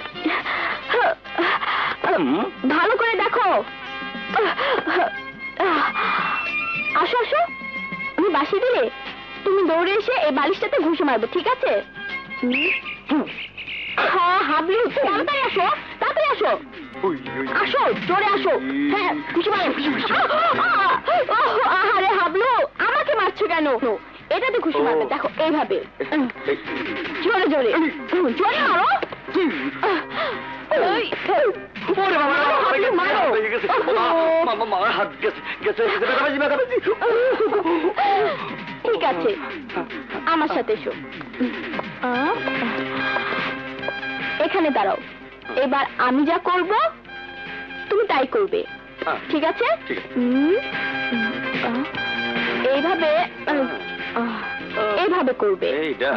ভালো করে দেখো। আসো আসো, আমি বাসি দিলে তুমি দৌড়ে এসে এই বালিশটাতে ঘুষে মারবে, ঠিক আছে? হ্যাঁ, হাবলু, তাড়াতাড়ি আসো, তাড়াতাড়ি আসো, আসো, জোরে আসো। হ্যাঁ, ঘুষে মারো। আরে হাবলু, আমাকে মারছো কেন? এটাতে ঘুষে মারবে, দেখো, এইভাবে জোরে জোরে জোরে মারো। ঠিক আছে, আমার সাথে এসো। এখানে দাঁড়াও। এবার আমি যা করব তুমি তাই করবে, ঠিক আছে? এইভাবে এইভাবে করবে।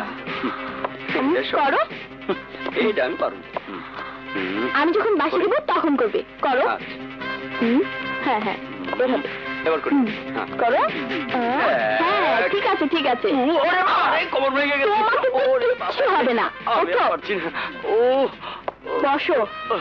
করো। এইটা আমি পারবো। আমি যখন বাসি দেবো তখন করবে, করো। হুম, হ্যাঁ হ্যাঁ, এভাবে এবার করি। করো। হ্যাঁ, ঠিক আছে ঠিক আছে। কোমর ভেঙে গেছে। তোমাকে কিচ্ছু হবে না। আমি ওঠো, পারছি না। ও বসো।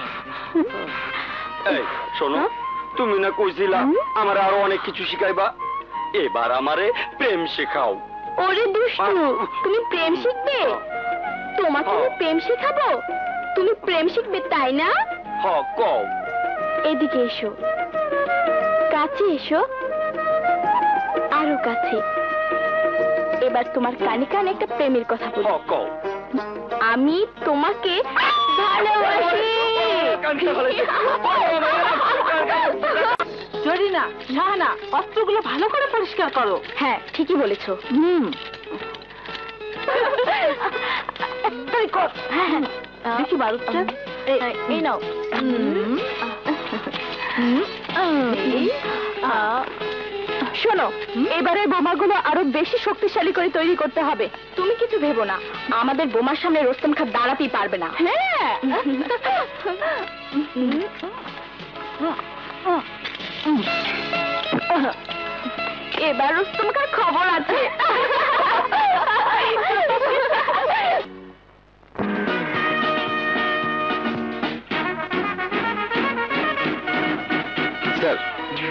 এই শোনো, তুমি না কইছিলা আমার আরো অনেক কিছু শিখাইবা, এবার আমারে প্রেম শেখাও। ওরে দুষ্টু, তুমি প্রেম শিখবে? তোমাকে আমি প্রেম শেখাবো? তুমি প্রেম শিখবে তাই না? হ, কও। এদিকে এসো, কাছে এসো, আরো কাছে। এবার তোমার কানে কানে একটা প্রেমের কথা হ, বলি। কও। আমি তোমাকে ভালোবাসি। জরিনা, না না, অস্ত্রগুলো ভালো করে পরিষ্কার করো। হ্যাঁ, ঠিকই বলেছো। হুম, হ্যাঁ হ্যাঁ, দেখি বারুদটা। এই নাও। শোনো, এবারে বোমাগুলো আরো বেশি শক্তিশালী করে তৈরি করতে হবে। তুমি কিছু ভেবো না, আমাদের বোমার সামনে রোস্তম খাঁ দাঁড়াতেই পারবে না। হ্যাঁ, এবার রোস্তম খাঁর খবর আছে। স্যার,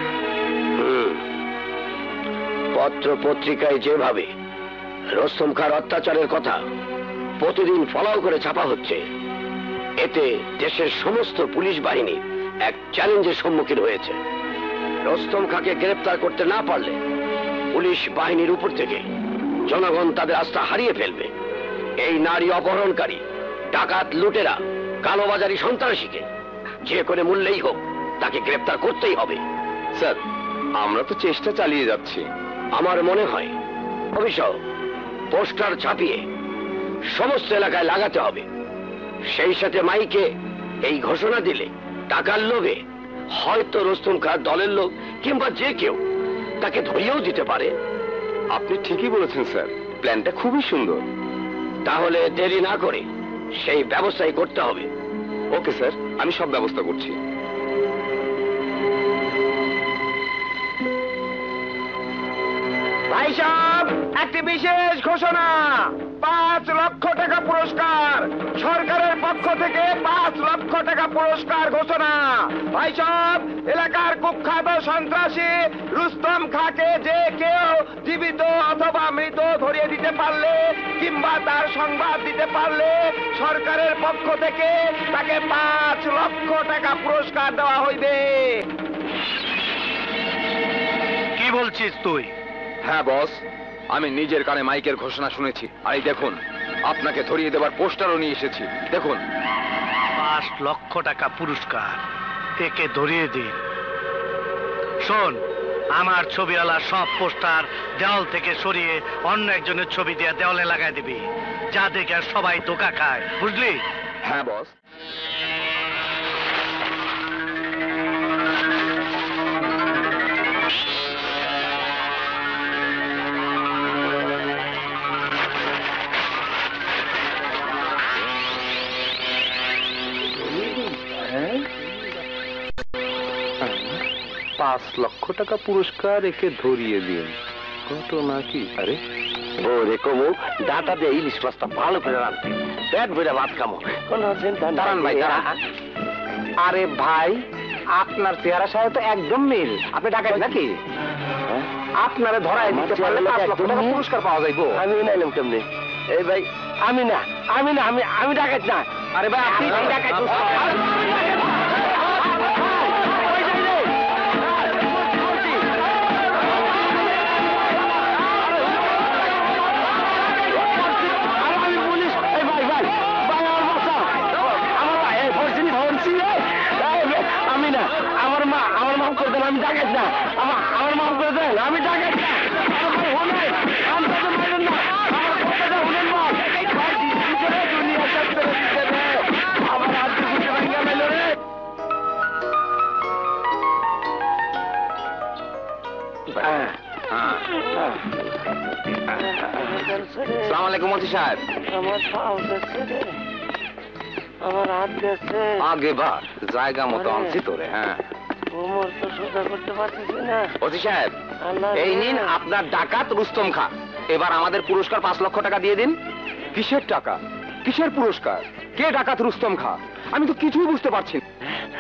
পত্র পত্রিকায় যেভাবে রোস্তম খাঁর অত্যাচারের কথা প্রতিদিন ফলাও করে ছাপা হচ্ছে, এতে দেশের সমস্ত পুলিশ বাহিনী এক চ্যালেঞ্জের সম্মুখীন হয়েছে। রোস্তম খাঁকে গ্রেফতার করতে না পারলে পুলিশ বাহিনীর উপর থেকে জনগণ তাদের আস্থা হারিয়ে ফেলবে। এই নারী অপহরণকারী, ডাকাত, লুটেরা, কালোবাজারি সন্ত্রাসীকে যে কোনো মূল্যেই হোক তাকে গ্রেফতার করতেই হবে। স্যার, আমরা তো চেষ্টা চালিয়ে যাচ্ছি। আমার মনে হয় অভিষেক পোস্টার ছাপিয়ে সমস্ত এলাকায় লাগাতে হবে। সেই সাথে মাইকে এই ঘোষণা দিলে টাকার লোভে হয়তো রোস্তম খাঁর দলের লোক কিংবা যে কেউ তাকে ধরিয়েও দিতে পারে। আপনি ঠিকই বলেছেন স্যার, প্ল্যানটা খুবই সুন্দর। তাহলে দেরি না করে সেই ব্যবস্থাই করতে হবে। ওকে স্যার, আমি সব ব্যবস্থা করছি। ভাই সাহেব, একটি বিশেষ ঘোষণা, পাঁচ লক্ষ টাকা পুরস্কার সরকারের পক্ষ থেকে, পাঁচ লক্ষ টাকা পুরস্কার ঘোষণা। ভাই সাহেব, এলাকার কুখ্যাত সন্ত্রাসী রুস্তম খাঁকে যে কেউ জীবিত অথবা মৃত ধরিয়ে দিতে পারলে কিংবা তার সংবাদ দিতে পারলে সরকারের পক্ষ থেকে তাকে পাঁচ লক্ষ টাকা পুরস্কার দেওয়া হইবে। কি বলছিস তুই? হ্যাঁ বস, আমি নিজের কানে মাইকের ঘোষণা শুনেছি। আর এই দেখুন, আপনাকে ধরিয়ে দেবার পোস্টারও নিয়ে এসেছি, দেখুন। পাঁচ লক্ষ টাকা পুরস্কার, একে ধরিয়ে দিন। শোন, আমার ছবিওয়ালা সব পোস্টার দেওয়াল থেকে সরিয়ে অন্য একজনের ছবি দিয়ে দেওয়ালে লাগাই দিবি, যা দেখে আর সবাই ধোকা খায়, বুঝলি? হ্যাঁ বস। পাঁচ লক্ষ টাকা পুরস্কার, একে ধরিয়ে দিন। ঘটনা কি? আরে ও রে কমু, ডাটা দিয়ে ইলিশ মাছটা ভালো করে রাখবে, পেট ভরে ভাত খামো, কোনো চিন্তা নাই। দাঁড়ান ভাই, দাঁড়ান। আরে ভাই, আপনার চেহারা সাথে তো একদম মিল। আপনি ডাকাত নাকি? আপনারে ধরাই দিতে পারলে পাঁচ লক্ষ টাকা পুরস্কার পাওয়া যাইবো। আমি নাইলাম কেমনে? এই ভাই, আমি না আমি না আমি আমি ডাকাত না। আরে ভাই, আপনি ডাকাত। আমি ডাকাত না, আমার আমার মাফ করে দেন, আমি ডাকাত না। সালাম আলাইকুম মন্ত্রী সাহেব। আমার পাও গেছে রে, আমার হাত গেছে। আগে বার জায়গা মতো আনছি তোরে। হ্যাঁ, কোমর তো সোজা করতে পারতেছি না। মন্ত্রী সাহেব, আল্লাহ এই রে। নিন আপনার ডাকাত রুস্তম খাঁ। এবার আমাদের পুরস্কার পাঁচ লক্ষ টাকা দিয়ে দিন। কিসের টাকা? কিসের পুরস্কার? কে ডাকাত রুস্তম খাঁ? আমি তো কিছুই বুঝতে পারছি না।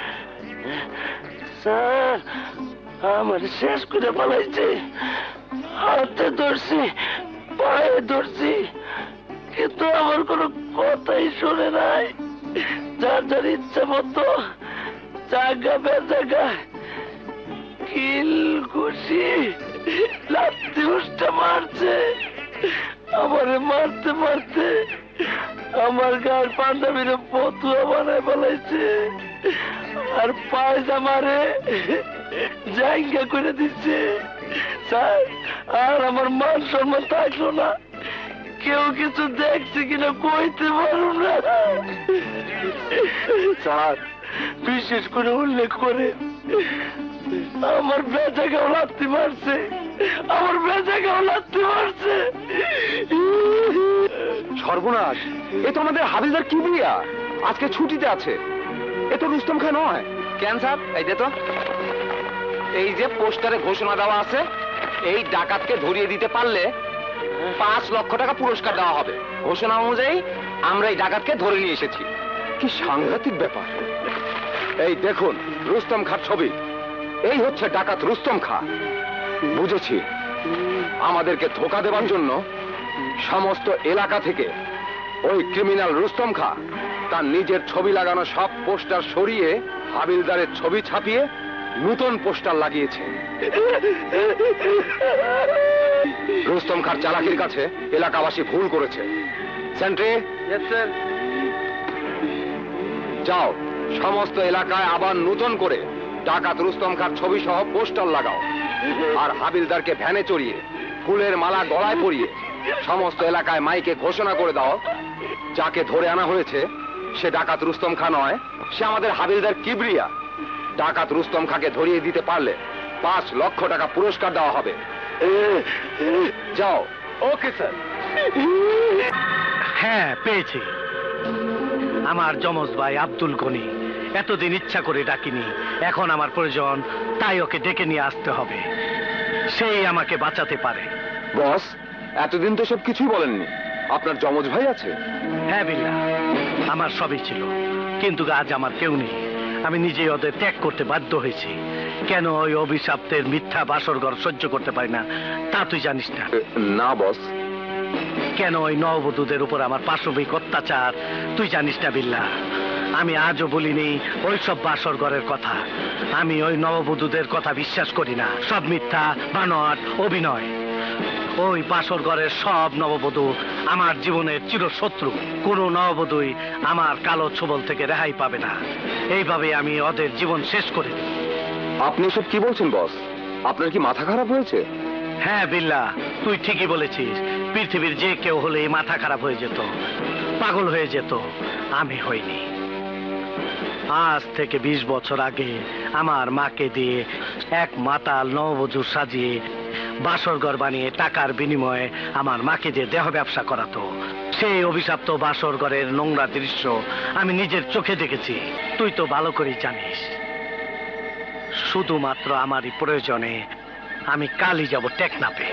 স্যার, আমার শেষ করে পালাইছে। হাতে ধরছি, পায়ে ধরছি, কিন্তু আমার কোনো কথাই শুনে নাই। যার যার ইচ্ছে মতো জায়গা বে জায়গা কিল খুশি লাত্তি উষ্টা মারছে। আমারে মারতে মারতে আমার গায়ের পাঞ্জাবির পতুয়া বানায় বলাইছে, আর পায়জামারে জায়গা করে দিচ্ছে। স্যার, আর আমার মান সম্মান থাকলো না। কেউ কিছু দেখছে কিনা কইতে পারুম না। স্যার, বিশেষ করে উল্লেখ করে আমার বেজাগাও লাত্তি মারছে, আমার বেজাগাও লাত্তি মারছে। সর্বনাশ, এ তো আমাদের হাবিলদার কিবরিয়া, আজকে ছুটিতে আছে। এ তো রুস্তম খাঁ নয়। কেন স্যার? এই যে তো, এই যে পোস্টারে ঘোষণা দেওয়া আছে, এই ডাকাতকে ধরিয়ে দিতে পারলে পাঁচ লক্ষ টাকা পুরস্কার দেওয়া হবে। ঘোষণা অনুযায়ী আমরা এই ডাকাতকে ধরে নিয়ে এসেছি। কি সাংঘাতিক ব্যাপার! এই দেখুন রুস্তম খাঁর ছবি, এই হচ্ছে ডাকাত রুস্তম খাঁ। বুঝেছি, আমাদেরকে ধোঁকা দেওয়ার জন্য সমস্ত এলাকা থেকে ওই ক্রিমিনাল রুস্তম খাঁ তার নিজের ছবি লাগানো সব পোস্টার সরিয়ে হাবিলদারের ছবি ছাপিয়ে নতুন পোস্টার লাগিয়েছে। রুস্তম খাঁর চালাকির কাছে এলাকাবাসী ভুল করেছে। সেন্ট্রি, যাও সমস্ত এলাকায় আবার নতুন করে ডাকাত রুস্তম খাঁর ছবি সহ পোস্টার লাগাও, আর হাবিলদারকে ভ্যানে চড়িয়ে ফুলের মালা গলায় পরিয়ে সমস্ত এলাকায় মাইকে ঘোষণা করে দাও, যাকে ধরে আনা হয়েছে সে ডাকাত রুস্তম খাঁ নয়, সে আমাদের হাবিলদার কিবরিয়া। ডাকাত রুস্তম খাঁকে ধরিয়ে দিতে পারলে পাঁচ লক্ষ টাকা পুরস্কার দেওয়া হবে। যাও। Okay sir. হ্যাঁ, পেয়েছি। আমার যমজ ভাই আব্দুল গনি এতদিন ইচ্ছা করে ডাকিনি, এখন আমার প্রয়োজন, তাই ওকে ডেকে নিয়ে আসতে হবে। সেই আমাকে বাঁচাতে পারে। বস, এতদিন তো সব কিছুই বলেননি। আপনার যমজ ভাই আছে? হ্যাঁ বিল্লা, আমার সবই ছিল, কিন্তু আজ আমার কেউ নেই। আমি নিজেই ওদের ত্যাগ করতে বাধ্য হয়েছি। কেন ওই অভিশাপ্তের মিথ্যা বাসরঘর সহ্য করতে পারি না তা তুই জানিস না? না বস। কেন ওই নববধূদের উপর আমার পাশবিক অত্যাচার তুই জানিস না বিল্লা? আমি আজও বলিনি ওই সব বাসর ঘরের কথা। আমি ওই নববধূদের কথা বিশ্বাস করি না, সব মিথ্যা, বানোয়াট, অভিনয়। ওই বাসর ঘরের সব নববধূ আমার জীবনের চিরশত্রু। কোনো নববধূই আমার কালো ছোবল থেকে রেহাই পাবে না। এইভাবে আমি ওদের জীবন শেষ করে দিই। আপনি সব কি বলছেন বস? আপনার কি মাথা খারাপ হয়েছে? হ্যাঁ বিল্লা, তুই ঠিকই বলেছিস। পৃথিবীর যে কেউ হলে মাথা খারাপ হয়ে যেত, পাগল হয়ে যেত, আমি হইনি। আজ থেকে বিশ বছর আগে আমার মাকে দিয়ে এক মাতাল নববধূ সাজিয়ে বাসরঘর বানিয়ে টাকার বিনিময়ে আমার মাকে দিয়ে দেহ ব্যবসা করাতো। সেই অভিশপ্ত বাসরঘরের নোংরা দৃশ্য আমি নিজের চোখে দেখেছি। তুই তো ভালো করেই জানিস। শুধুমাত্র আমারই প্রয়োজনে আমি কালই যাব টেকনাফে।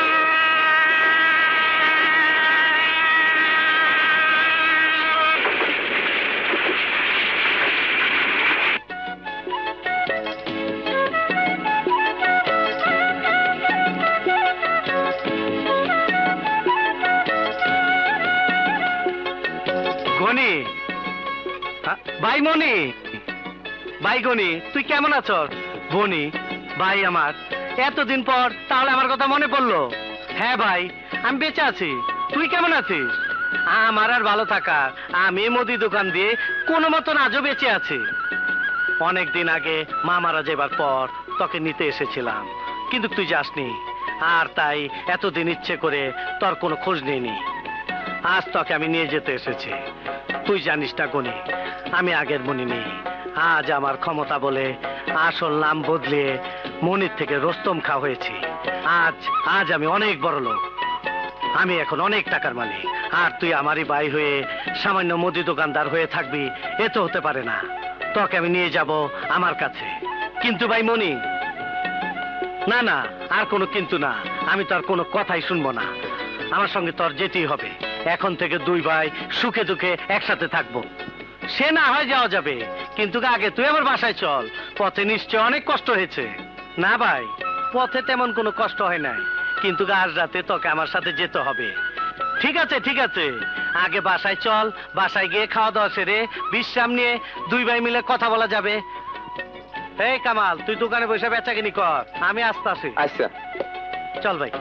গনি, ভাই মনি, ভাই গনি, তুই কেমন আছো? গনি ভাই আমার, এতদিন পর তাহলে আমার কথা মনে পড়লো। হ্যাঁ ভাই, আমি বেঁচে আছি। তুই কেমন আছিস? আমার আর ভালো থাকা, আমি মুদি দোকান দিয়ে কোনো মতন আজও বেঁচে আছি। অনেকদিন আগে মা মারা যাবার পর তোকে নিতে এসেছিলাম, কিন্তু তুই যাসনি। আর তাই এতদিন ইচ্ছে করে তোর কোনো খোঁজ নেইনি। আজ তোকে আমি নিয়ে যেতে এসেছি। তুই জানিস না গনি, আমি আগের মনি নেই। আজ আমার ক্ষমতা বলে আসল নাম বদলিয়ে মনির থেকে রোস্তম খা হয়েছি। আজ আজ আমি অনেক বড় লোক। আমি এখন অনেক টাকার মালিক। আর তুই আমারই ভাই হয়ে সামান্য মুদি দোকানদার হয়ে থাকবি, এ তো হতে পারে না। তোকে আমি নিয়ে যাব আমার কাছে। কিন্তু ভাই মনি, না না, আর কোনো কিন্তু না। আমি তোর কোনো কথাই শুনবো না। আমার সঙ্গে তোর যেতেই হবে। এখন থেকে দুই ভাই সুখে দুঃখে একসাথে থাকবো। সে না হয় যাওয়া যাবে, কিন্তু আগে তুই আমার বাসায় চল। পথে নিশ্চয় অনেক কষ্ট হয়েছে। না ভাই, পথে তেমন কোনো কষ্ট হয় নাই, কিন্তু আজ রাতে তোকে আমার সাথে যেতে হবে। ঠিক আছে ঠিক আছে, আগে বাসায় চল। বাসায় গিয়ে খাওয়া দাওয়া সেরে বিশ্রাম নিয়ে দুই ভাই মিলে কথা বলা যাবে। এই কামাল, তুই দোকানে বসে বেচাকিনি কর, আমি আসতে আসি। আচ্ছা চল ভাই।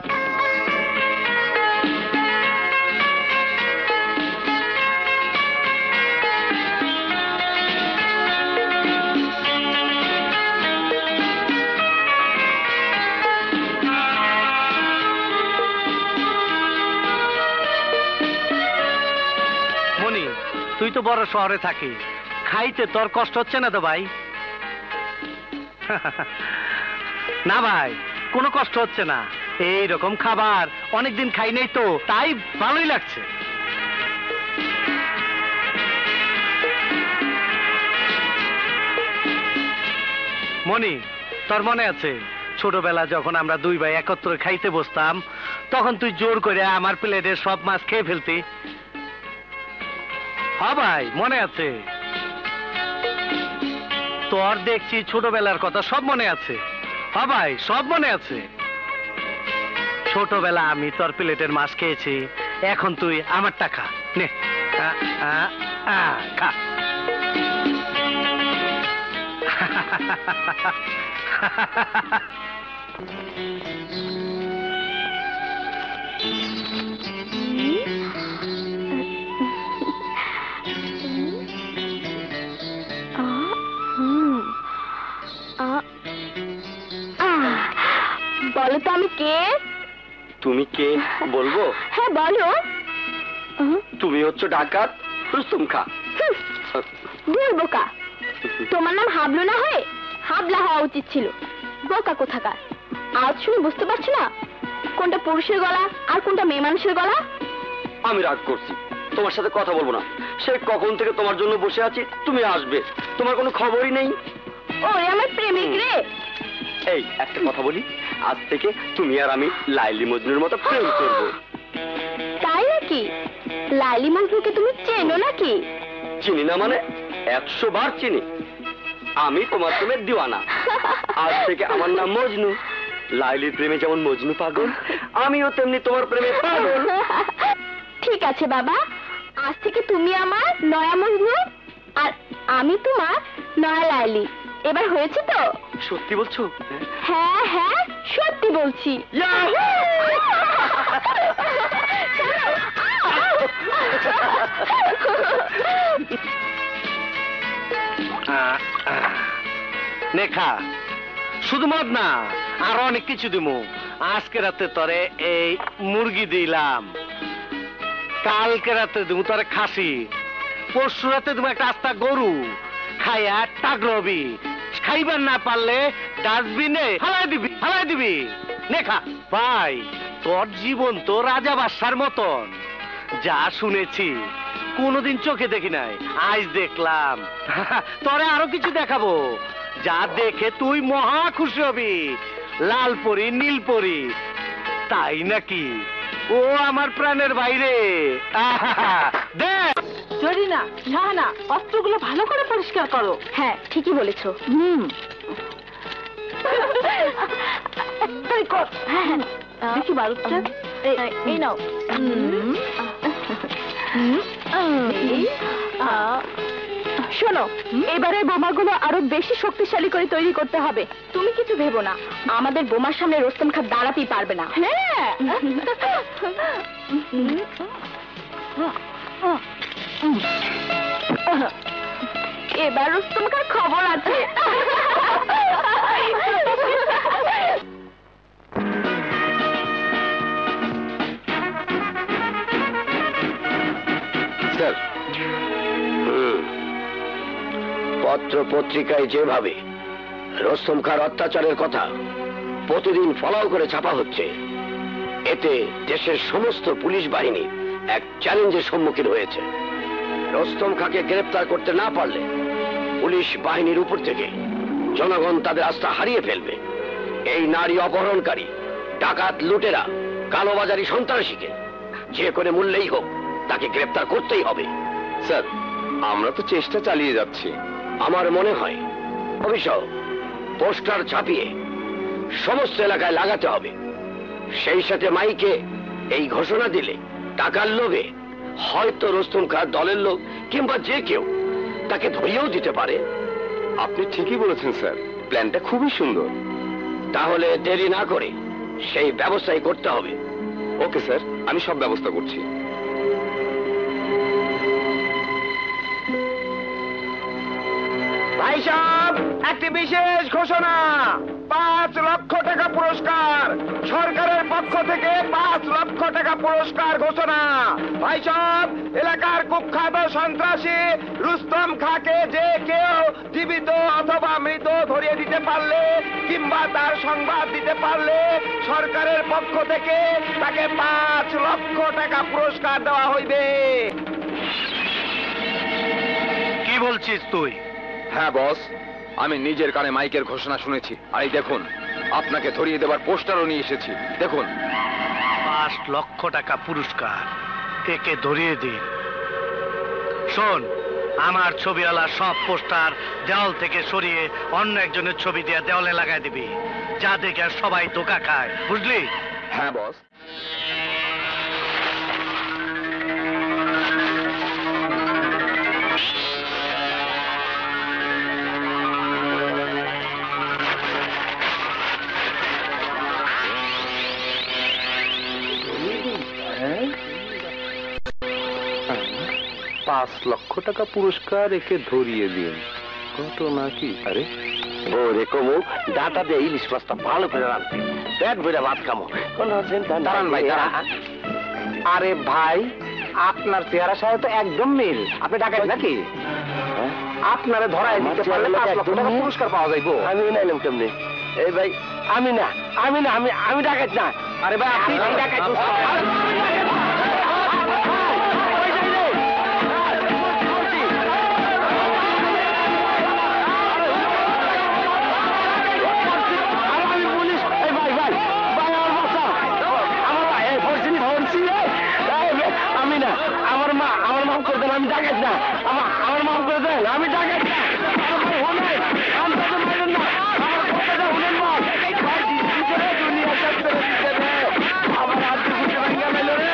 মনি, তুই তো বড় শহরে থাকিস, খাইতে তোর কষ্ট হচ্ছে না তো ভাই? না ভাই, কোনো কষ্ট হচ্ছে না। এই রকম খাবার অনেকদিন খাই নাই তো, তাই ভালোই লাগছে। মনি, তোর মনে আছে ছোটবেলা যখন আমরা দুই ভাই একত্রে খাইতে বসতাম, তখন তুই জোর করে আমার প্লেটের সব মাছ খেয়ে ফেলতি? হ্যাঁ ভাই, মনে আছে। তোর দেখছি ছোটবেলার কথা সব মনে আছে। হ্যাঁ ভাই, সব মনে আছে। ছোটবেলা আমি তোর প্লেটের মাছ খেয়েছি, এখন তুই আমার টাকা নে। আ, আ, আ, খা। বলো তো আমি কে? তুমি কে বলবো? হ্যাঁ বলো। তুমি হচ্ছে ডাকাত রুস্তম খা। দূর বোকা, তোমার নাম হাবলু না হয়ে হাবলা হওয়া উচিত ছিল। বোকা কোথাকার। আজ শুনে বুঝতে পারছো না কোনটা পুরুষের গলা আর কোনটা মেয়ে মানুষের গলা? আমি রাগ করছি, তোমার সাথে কথা বলবো না। সে কখন থেকে তোমার জন্য বসে আছি, তুমি আসবে, তোমার কোনো খবরই নেই। ওরে আমার প্রেমিক রে। এই একটা কথা বলি, আজ থেকে তুমি আর আমি লাইলি মজনুর মতো প্রেম করবো। তাই নাকি? লাইলি মজনুকে তুমি চেনো নাকি? চিনি না মানে? একশো বার চিনি। আমি তোমার প্রেমের দিওয়ানা। আজ থেকে আমার নাম মজনু। লাইলির প্রেমে যেমন মজনু পাগল, আমিও তেমনি তোমার প্রেমে পাগল। ঠিক আছে বাবা, আজ থেকে তুমি আমার নয়া মজনু আর আমি তোমার নয়া লাইলি। এবার হয়েছে তো? সত্যি বলছো? হ্যাঁ হ্যাঁ সত্যি বলছি। আহ, আহ। নেখা, শুধু মদ না, আরো অনেক কিছু দিমু। আজকে রাতে তরে এই মুরগি দিলাম, কালকে রাতে দিমু তরে খাসি, পরশু রাতে দিমু একটা আস্তা গরু। খাইয়া টাগরবি, খাইবার না পারলে ডাস্টবিনে ফালাই দিবি, ফালাই দিবি। নেখা ভাই, তোর জীবন তো রাজা বাদশার মতন। যা শুনেছি কোনোদিন চোখে দেখি নাই, আজ দেখলাম। তোরে আরো কিছু দেখাবো, যা দেখে তুই মহা খুশি হবি। লাল পরি, নীল পরি, তাই নাকি? ও আমার প্রাণের বাইরে। দেখ জরিনা, শাহানা, অস্ত্রগুলো ভালো করে পরিষ্কার করো। হ্যাঁ ঠিকই বলেছো। হুম তাই কর। হ্যাঁ হ্যাঁ দেখি বারুদটা। এই নাও। শোনো, এবারে বোমাগুলো আরো বেশি শক্তিশালী করে তৈরি করতে হবে। তুমি কিছু ভেবো না, আমাদের বোমার সামনে রোস্তম খাঁ দাঁড়াতেই পারবে না। হ্যাঁ এবার রোস্তম খাঁর খবর আছে। স্যার, পত্র পত্রিকায় যেভাবে রোস্তম খাঁর অত্যাচারের কথা প্রতিদিন ফলাও করে ছাপা হচ্ছে, এতে দেশের সমস্ত পুলিশ বাহিনী এক চ্যালেঞ্জের সম্মুখীন হয়েছে। রোস্তম খাঁকে গ্রেফতার করতে না পারলে পুলিশ বাহিনীর উপর থেকে জনগণ তাদের আস্থা হারিয়ে ফেলবে। এই নারী অপহরণকারী, ডাকাত, লুটেরা, কালোবাজারি সন্ত্রাসীকে যে কোনো মূল্যেই হোক তাকে গ্রেফতার করতেই হবে। স্যার, আমরা তো চেষ্টা চালিয়ে যাচ্ছি। আমার মনে হয় অভিষেক পোস্টার ছাপিয়ে সমস্ত এলাকায় লাগাতে হবে। সেই সাথে মাইকে এই ঘোষণা দিলে টাকার লোভে হয়তো রোস্তম খাঁর দলের লোক কিংবা যে কেউ তাকে ধরিয়েও দিতে পারে। আপনি ঠিকই বলেছেন স্যার, প্ল্যানটা খুবই সুন্দর। তাহলে দেরি না করে সেই ব্যবস্থাই করতে হবে। ওকে স্যার, আমি সব ব্যবস্থা করছি। ভাই সাহেব, একটি বিশেষ ঘোষণা। পাঁচ লক্ষ টাকা পুরস্কার, সরকারের পক্ষ থেকে পাঁচ লক্ষ টাকা পুরস্কার ঘোষণা। ভাই সাহেব, এলাকার কুখ্যাত সন্ত্রাসী রুস্তম খাঁকে যে কেউ জীবিত অথবা মৃত ধরিয়ে দিতে পারলে কিংবা তার সংবাদ দিতে পারলে সরকারের পক্ষ থেকে তাকে পাঁচ লক্ষ টাকা পুরস্কার দেওয়া হইবে। কি বলছিস তুই? হ্যাঁ বস, আমি নিজের কানে মাইকের ঘোষণা শুনেছি। আর এই দেখুন, আপনাকে ধরিয়ে দেবার পোস্টারও নিয়ে এসেছি, দেখুন। পাঁচ লক্ষ টাকা পুরস্কার, একে ধরিয়ে দিন। শোন, আমার ছবিওয়ালা সব পোস্টার দেওয়াল থেকে সরিয়ে অন্য একজনের ছবি দিয়ে দেওয়ালে লাগাই দিবি, যা দেখে সবাই ধোকা খায়, বুঝলি? হ্যাঁ বস। পাঁচ লক্ষ টাকা পুরস্কার, একে ধরিয়ে দিন। ঘটনা কি? আরে ও রে কমু, ডাটা দিয়ে ইলিশ মাছটা ভালো করে রাখবে, পেট ভরে ভাত খামো। দাঁড়ান ভাই, দাঁড়ান। আরে ভাই, আপনার চেহারা সাথে তো একদম মিল। আপনি ডাকাত নাকি? আপনারা ধরায় দিতে পারলে পাঁচ লক্ষ টাকা পুরস্কার পাওয়া যাইবো। আমি নাইলাম কেমনে? এই ভাই, আমি না, আমি না, আমি আমি ডাকাত না। আরে ভাই, আপনি ডাকাত। ডাকাত না, আমার আমার মাফ করে দেন, আমি ডাকাত না, আমার ভাই হলেন, আমরাকে মারেন না, আমার কথাটা শুনেন না, ভাই দিছে দুনিয়া শেষ করে দিছে রে, আমার হাত দিয়ে ভাঙ্গা মেলো রে।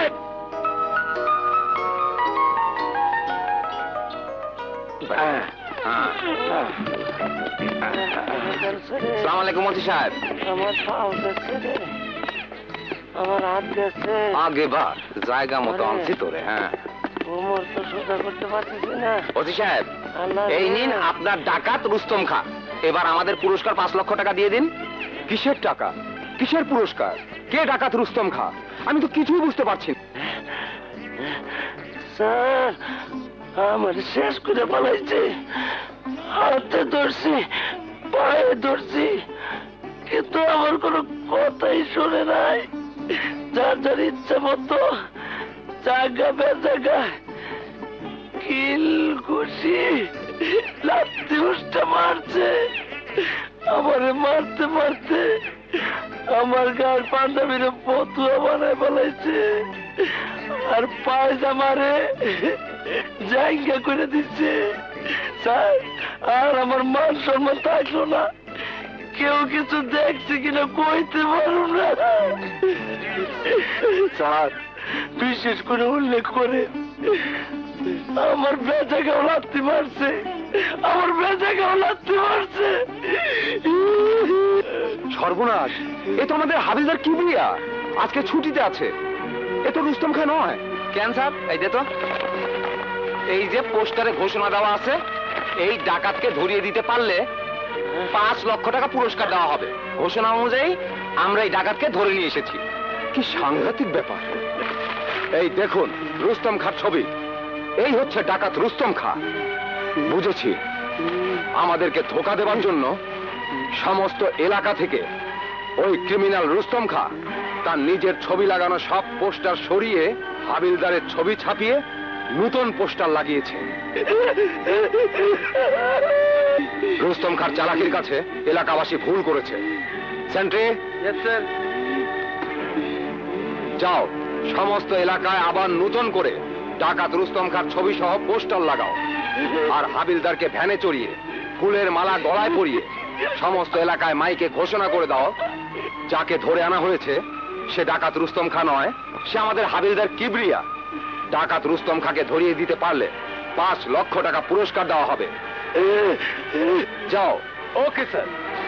আসসালামু আলাইকুম মন্ত্রী সাহেব। আমার পাও গেছে রে, আমার হাত গেছে, আগে বা জায়গা মতো আনছি তোরে। হ্যাঁ কোমর তো সোজা করতে পারতেছি না। মন্ত্রী সাহেব, আল্লাহ এই রে। নিন আপনার ডাকাত রুস্তম খা। এবার আমাদের পুরস্কার পাঁচ লক্ষ টাকা দিয়ে দিন। কিসের টাকা, কিসের পুরস্কার, কে ডাকাত রুস্তম খা? আমি তো কিছুই বুঝতে পারছি না। স্যার, আমার শেষ করে পালাইছে, হাতে ধরছি, পায়ে ধরছি, কিন্তু আমার কোনো কথাই শোনে নাই। যার যার ইচ্ছে মতো জায়গা বে জায়গা কিল খুশি লাত্তি উষ্টা মারছে। আমারে মারতে মারতে আমার গায়ের পাঞ্জাবির পতুয়া বানায় পালাইছে, আর পায়জামারে জায়গা করে দিচ্ছে। স্যার, আর আমার মান সম্মান থাকলো না, কেউ কিছু দেখছে কিনা কইতে পারুম না। স্যার, বিশেষ করে উল্লেখ করে আমার বেজাগাও লাত্তি মারছে, আমার বেজাগাও লাত্তি মারছে। সর্বনাশ, এ তো আমাদের হাবিলদার কিবরিয়া, আজকে ছুটিতে আছে। এ তো রুস্তম খা নয়। কেন স্যার, এই দে তো, এই যে পোস্টারে ঘোষণা দেওয়া আছে, এই ডাকাতকে ধরিয়ে দিতে পারলে পাঁচ লক্ষ টাকা পুরস্কার দেওয়া হবে। ঘোষণা অনুযায়ী আমরা এই ডাকাতকে ধরে নিয়ে এসেছি। কি সাংঘাতিক ব্যাপার! এই দেখুন রুস্তম খার ছবি, এই হচ্ছে ডাকাত রুস্তম খা। বুঝেছি, আমাদেরকে ধোঁকা দেওয়ার জন্য সমস্ত এলাকা থেকে ওই ক্রিমিনাল রুস্তম খা তার নিজের ছবি লাগানো সব পোস্টার সরিয়ে হাবিলদারের ছবি ছাপিয়ে নতুন পোস্টার লাগিয়েছে। রুস্তম খার চালাকির কাছে এলাকাবাসী ভুল করেছে। সেন্ট্রি, যাও সমস্ত এলাকায় আবার নতুন করে ডাকাত রুস্তম খার ছবি সহ পোস্টার লাগাও, আর হাবিলদারকে ভ্যানে চড়িয়ে ফুলের মালা গলায় পরিয়ে সমস্ত এলাকায় মাইকে ঘোষণা করে দাও, যাকে ধরে আনা হয়েছে সে ডাকাত রুস্তম খা নয়, সে আমাদের হাবিলদার কিবরিয়া। ডাকাত রুস্তম খাকে ধরিয়ে দিতে পারলে পাঁচ লক্ষ টাকা পুরস্কার দেওয়া হবে। যাও। Okay sir.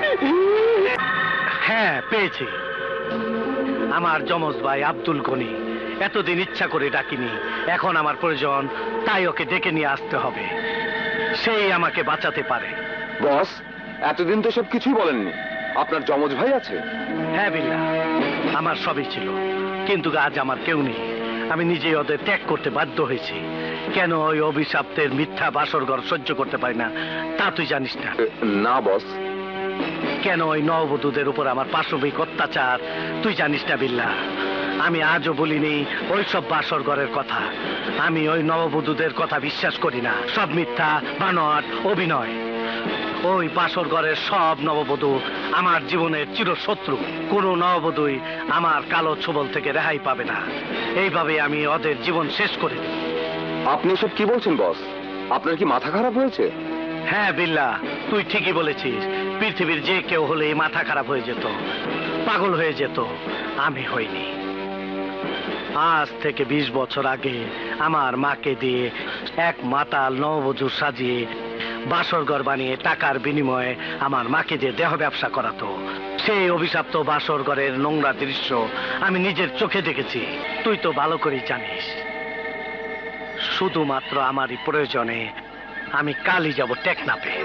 হ্যাঁ, পেয়েছি। আমার যমজ ভাই আব্দুল গনি, এতদিন ইচ্ছা করে ডাকিনি, এখন আমার প্রয়োজন, তাই ওকে ডেকে নিয়ে আসতে হবে। সেই আমাকে বাঁচাতে পারে। বস, এতদিন তো সব কিছুই বলেননি, আপনার যমজ ভাই আছে? হ্যাঁ বিল্লাহ, আমার সবই ছিল, কিন্তু আজ আমার কেউ নেই। আমি নিজেই ওদের ত্যাগ করতে বাধ্য হয়েছি। কেন ওই অভিশাপ্তের মিথ্যা বাসরঘর সহ্য করতে পারি না তা তুই জানিস না? না বস। কেন ওই নববধূদের উপর আমার পাশবিক অত্যাচার তুই জানিস না বিল্লাহ? আমি আজও বলিনি ওইসব বাসরঘরের কথা। আমি ওই নববধূদের কথা বিশ্বাস করি না, সব মিথ্যা, বানোয়াট, অভিনয়। ওই বাসরঘরের সব নববধূ আমার জীবনের চিরশত্রু। কোনো নববধূই আমার কালো ছোবল থেকে রেহাই পাবে না। এইভাবে আমি ওদের জীবন শেষ করে দিই। আপনি সব কি বলছেন বস? আপনার কি মাথা খারাপ হয়েছে? হ্যাঁ বিল্লাহ, তুই ঠিকই বলেছিস। পৃথিবীর যে কেউ হলে মাথা খারাপ হয়ে যেত, পাগল হয়ে যেত, আমি হইনি। আজ থেকে বিশ বছর আগে আমার মাকে দিয়ে এক মাতাল নববধূ সাজিয়ে বাসরঘর বানিয়ে টাকার বিনিময়ে আমার মাকে যে দেহ ব্যবসা করাতো, সেই অভিশপ্ত বাসরঘরের নোংরা দৃশ্য আমি নিজের চোখে দেখেছি। তুই তো ভালো করেই জানিস। শুধুমাত্র আমারই প্রয়োজনে আমি কালই যাব টেকনাফে।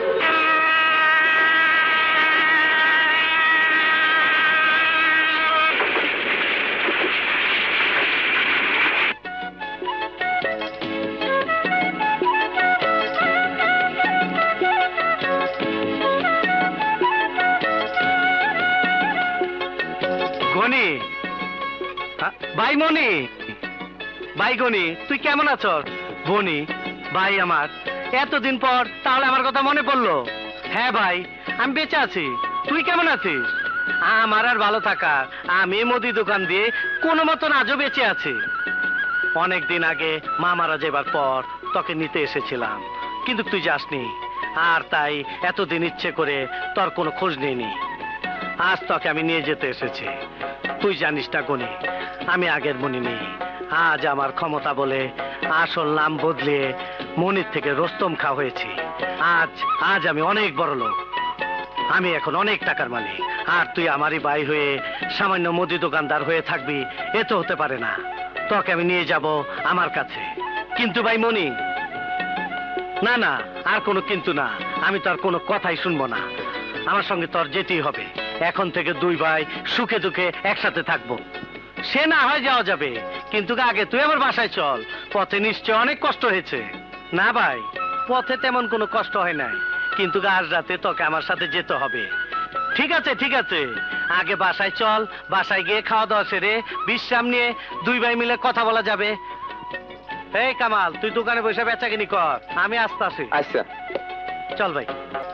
গনি, ভাই মনি, ভাই গনি, তুই কেমন আছো? গনি ভাই আমার, এতদিন পর তাহলে আমার কথা মনে পড়লো। হ্যাঁ ভাই, আমি বেঁচে আছি। তুই কেমন আছিস? আমার আর ভালো থাকা, আমি মুদি দোকান দিয়ে কোনো মতন আজও বেঁচে আছি। অনেকদিন আগে মা মারা যাবার পর তোকে নিতে এসেছিলাম, কিন্তু তুই যাসনি, আর তাই এতদিন ইচ্ছে করে তোর কোনো খোঁজ নেইনি। আজ তোকে আমি নিয়ে যেতে এসেছি। তুই জানিস না গনি, আমি আগের মনি নেই। আজ আমার ক্ষমতা বলে আসল নাম বদলিয়ে মনির থেকে রোস্তম খা হয়েছি। আজ আজ আমি অনেক বড় লোক, আমি এখন অনেক টাকার মালিক। আর তুই আমারই ভাই হয়ে সামান্য মুদি দোকানদার হয়ে থাকবি, এ তো হতে পারে না। তোকে আমি নিয়ে যাব আমার কাছে। কিন্তু ভাই মনি, না না, আর কোনো কিন্তু না, আমি তোর কোনো কথাই শুনবো না। আমার সঙ্গে তোর যেতেই হবে। এখন থেকে দুই ভাই সুখে দুঃখে একসাথে থাকবো। সে না হয় যাওয়া যাবে, কিন্তু আগে তুই আমার বাসায় চল। পথে নিশ্চয় অনেক কষ্ট হয়েছে। না ভাই, পথে তেমন কোনো কষ্ট হয় নাই, কিন্তু আজ রাতে তোকে আমার সাথে যেতে হবে। ঠিক আছে ঠিক আছে, আগে বাসায় চল। বাসায় গিয়ে খাওয়া দাওয়া সেরে বিশ্রাম নিয়ে দুই ভাই মিলে কথা বলা যাবে। এই কামাল, তুই দোকানে বসে বেচাকিনি কর, আমি আসতে আসি। আচ্ছা চল ভাই।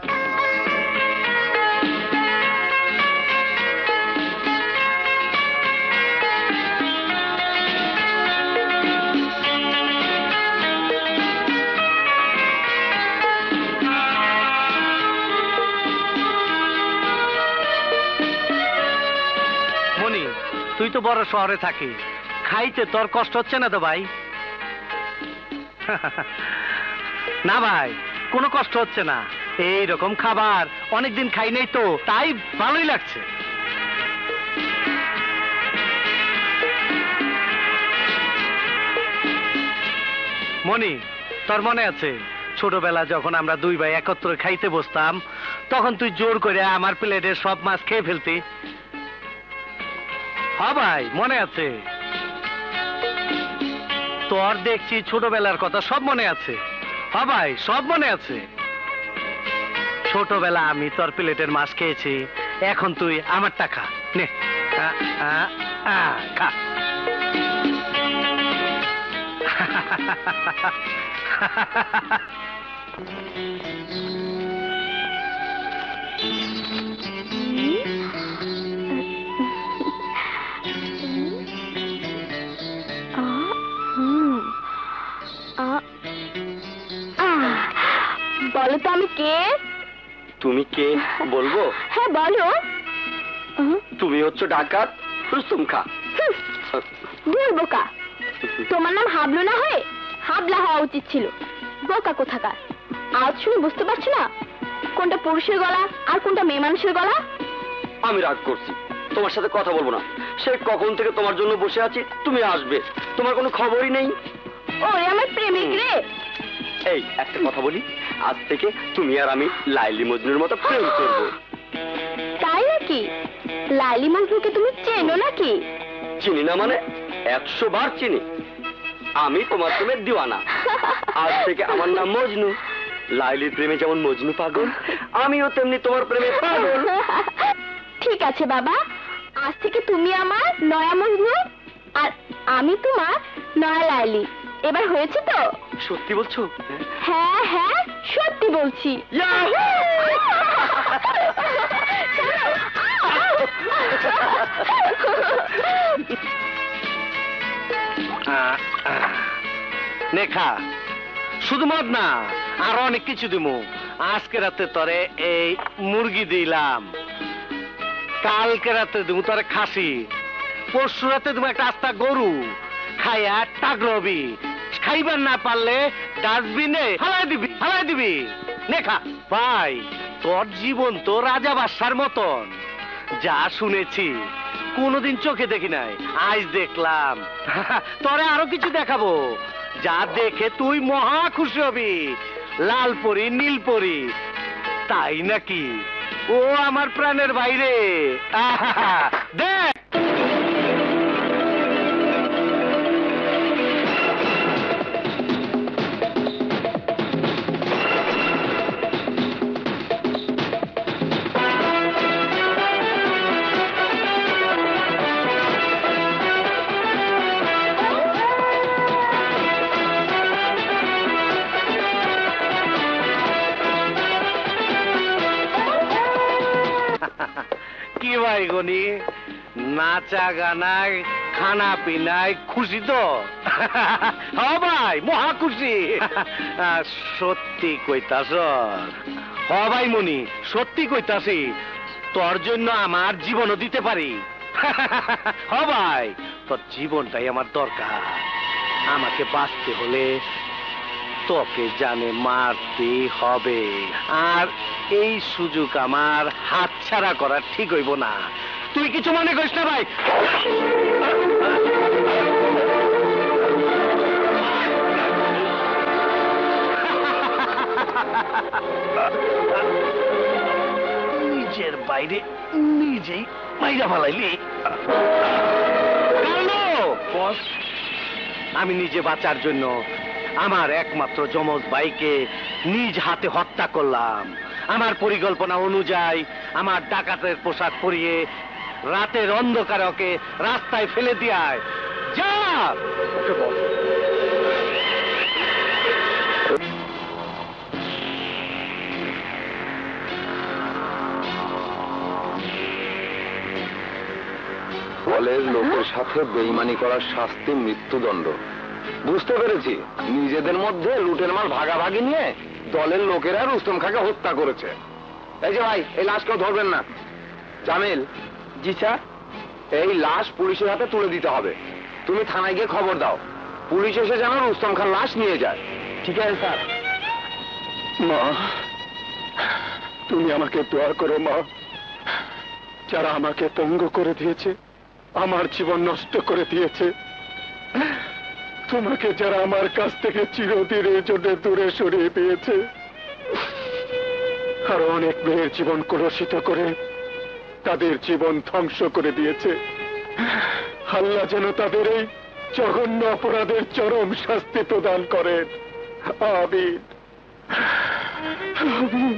মনি, তুই তো বড় শহরে থাকিস, খাইতে তোর কষ্ট হচ্ছে না তো ভাই? না ভাই, কোনো কষ্ট হচ্ছে না। এই রকম খাবার অনেকদিন খাই নাই তো, তাই ভালোই লাগছে। মনি, তোর মনে আছে ছোটবেলা যখন আমরা দুই ভাই একত্র খাইতে বসতাম, তখন তুই জোর করে আমার প্লেটের সব মাছ খেয়ে ফেলতি? হ্যাঁ ভাই, মনে আছে। তোর দেখছি ছোটবেলার কথা সব মনে আছে। হ্যাঁ ভাই, সব মনে আছে। ছোটবেলা আমি তোর প্লেটের মাছ খেয়েছি, এখন তুই আমার টাকা নে। আ, আ, আ, খা। বলো তো আমি কে? তুমি কে বলবো? হ্যাঁ বলো। তুমি হচ্ছে ডাকাত রুস্তম খা। দূর বোকা, তোমার নাম হাবলু না হয়ে হাবলা হওয়া উচিত ছিল। বোকা কোথাকার। আজ শুনে বুঝতে পারছো না কোনটা পুরুষের গলা আর কোনটা মেয়ে মানুষের গলা? আমি রাগ করছি, তোমার সাথে কথা বলবো না। সে কখন থেকে তোমার জন্য বসে আছি, তুমি আসবে, তোমার কোনো খবরই নেই। ওরে আমার প্রেমিক রে। এই একটা কথা বলি, আজ থেকে তুমি আর আমি লাইলি মজনুর মতো প্রেম করবো। তাই নাকি? লাইলি মজনুকে তুমি চেনো নাকি? চিনি না মানে একশো বার চিনি। আমি তোমার প্রেমের দিওয়ানা। আজ থেকে আমার নাম মজনু। লাইলির প্রেমে যেমন মজনু পাগল, আমিও তেমনি তোমার প্রেমে পাগল। ঠিক আছে বাবা, আজ থেকে তুমি আমার নয়া মজনু আর আমি তোমার নয়া লাইলি। এবার হয়েছে তো? সত্যি বলছো? হ্যাঁ হ্যাঁ, সত্যি বলছি। নেখা, শুধু মদ না, আরো অনেক কিছু দিমু। আজকে রাতে তরে এই মুরগি দিলাম, কালকে রাতে দিমু তরে খাসি, পরশু রাতে দিমু একটা আস্তা গরু। খাইয়া টাগরবি, খাইবার না পারলে ডাস্টবিনে ফালাই দিবি ফালাই দিবি। নেখা ভাই, তোর জীবন তো রাজা বাদশার মতন। যা শুনেছি কোনোদিন চোখে দেখি নাই, আজ দেখলাম। তোরে আরো কিছু দেখাবো, যা দেখে তুই মহা খুশি হবি। লাল পরি নীল পরি, তাই নাকি? ও আমার প্রাণের বাইরে, দেখ। কি ভাই গনি নাচা গানায় খানা পিনায় খুশি তো? হ্যাঁ ভাই, মহা খুশি। সত্যি কইতাস? হ ভাই মনি, সত্যি কইতাছি, তোর জন্য আমার জীবনও দিতে পারি। হ ভাই, তোর জীবনটাই আমার দরকার। আমাকে বাঁচতে হলে তোকে জানে মারতে হবে, আর এই সুযোগ আমার হাতছাড়া করা ঠিক হইব না। তুই কিছু মনে করিস না ভাই। নিজের বাইরে নিজেই মাইরা ফালাইলি। আমি নিজে বাঁচার জন্য আমার একমাত্র যমজ ভাইকে নিজ হাতে হত্যা করলাম। আমার পরিকল্পনা অনুযায়ী আমার ডাকাতের পোশাক পরিয়ে রাতের অন্ধকারে ওকে রাস্তায় ফেলে দিয়ায়। যা দলের লোকের সাথে বেইমানি করার শাস্তি মৃত্যুদণ্ড। বুঝতে পেরেছি, নিজেদের মধ্যে লুটের মাল ভাগাভাগি নিয়ে দলের লোকেরা রুস্তম খাকে হত্যা করেছে। এই যে ভাই, এই লাশ কেউ ধরবেন না। জামিল। জি স্যার। এই লাশ পুলিশের হাতে তুলে দিতে হবে। তুমি থানায় গিয়ে খবর দাও, পুলিশ এসে যেন রুস্তম খান লাশ নিয়ে যায়। ঠিক আছে স্যার। মা, তুমি আমাকে দোয়া করো মা। যারা আমাকে পঙ্গ করে দিয়েছে, আমার জীবন নষ্ট করে দিয়েছে, তোমাকে যারা আমার কাছ থেকে চিরদিনের জন্য দূরে সরিয়ে দিয়েছে, আরো অনেক মেয়ের জীবন কলুষিত করে তাদের জীবন ধ্বংস করে দিয়েছে, আল্লাহ যেন তাদের এই জঘন্য অপরাধের চরম শাস্তি প্রদান করেন। আমিন। আমিন।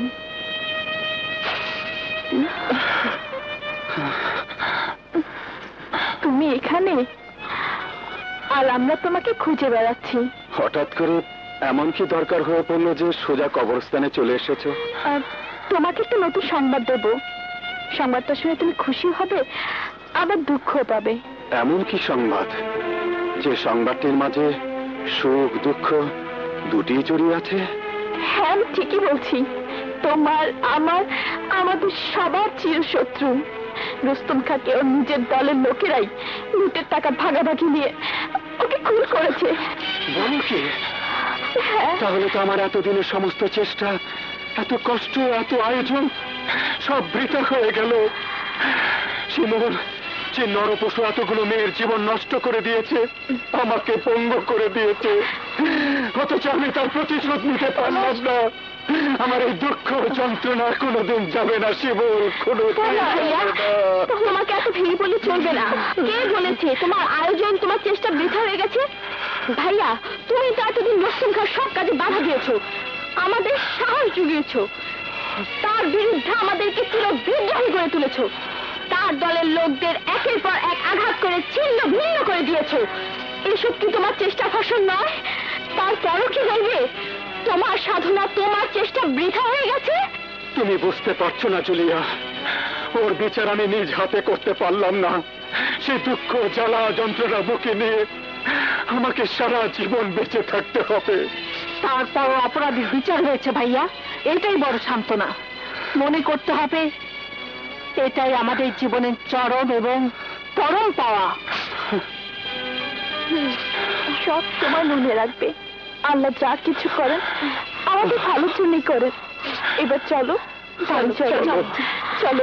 তুমি এখানে, আর আমরা তোমাকে খুঁজে বেড়াচ্ছি। হঠাৎ করে এমন কি দরকার হয়ে পড়লো যে সোজা কবরস্থানে চলে এসেছো? আহ, তোমাকে একটা নতুন সংবাদ দেব। সংবাদটা শুনে তুমি খুশি হবে, আবার দুঃখ পাবে। এমন কি সংবাদ যে সংবাদটির মাঝে সুখ দুঃখ দুটি জড়িয়ে আছে? হ্যাঁ, আমি ঠিকই বলছি। তোমার, আমার, আমাদের সবার চিরশত্রু রুস্তম খাকে ওর নিজের দলের লোকেরাই লুটের টাকা ভাগাভাগি নিয়ে ওকে খুন করেছে। বলো কি? হ্যাঁ। তাহলে তো আমার এতদিনের সমস্ত চেষ্টা, এত কষ্ট, এত আয়োজন সব বৃথা হয়ে গেল। শিমুল, যে নরপশু এতগুলো মেয়ের জীবন নষ্ট করে দিয়েছে, আমাকে পঙ্গ করে দিয়েছে, অথচ আমি তার প্রতিশোধ নিতে পারলাম না। আমার এই দুঃখ যন্ত্রণা কোনোদিন যাবে না শিমুল, কোনোদিন যাবে না। তোমাকে এত ভেঙে বলে চলবে না। কে বলেছে তোমার আয়োজন, তোমার চেষ্টা বৃথা হয়ে গেছে? ভাইয়া, তুমি তো এতদিন রুস্তম খার সব কাজে বাধা দিয়েছো, আমাদের সাহস জুগিয়েছো, তার বিরুদ্ধে আমাদেরকে চির বিদ্রোহী করে তুলেছো, তার দলের লোকদের একের পর এক আঘাত করে ছিন্ন ভিন্ন করে দিয়েছো। এসব কি তোমার চেষ্টা ফসল নয়? তারপরও কি বলবে তোমার সাধনা, তোমার চেষ্টা বৃথা হয়ে গেছে? তুমি বুঝতে পারছো না জুলিয়া, ওর বিচার আমি নিজ হাতে করতে পারলাম না। সে দুঃখ, জ্বালা, যন্ত্রণা বুকে নিয়ে আমাকে সারা জীবন বেঁচে থাকতে হবে। তারপর অপরাধীর বিচার হয়েছে ভাইয়া, এটাই বড় সান্ত্বনা। মনে করতে হবে এটাই আমাদের জীবনের চরম এবং পরম পাওয়া। সব সময় মনে রাখবে, আল্লাহ যা কিছু করেন আমাদের ভালোর জন্যই করেন। এবার চলো, চলো চলো চলো।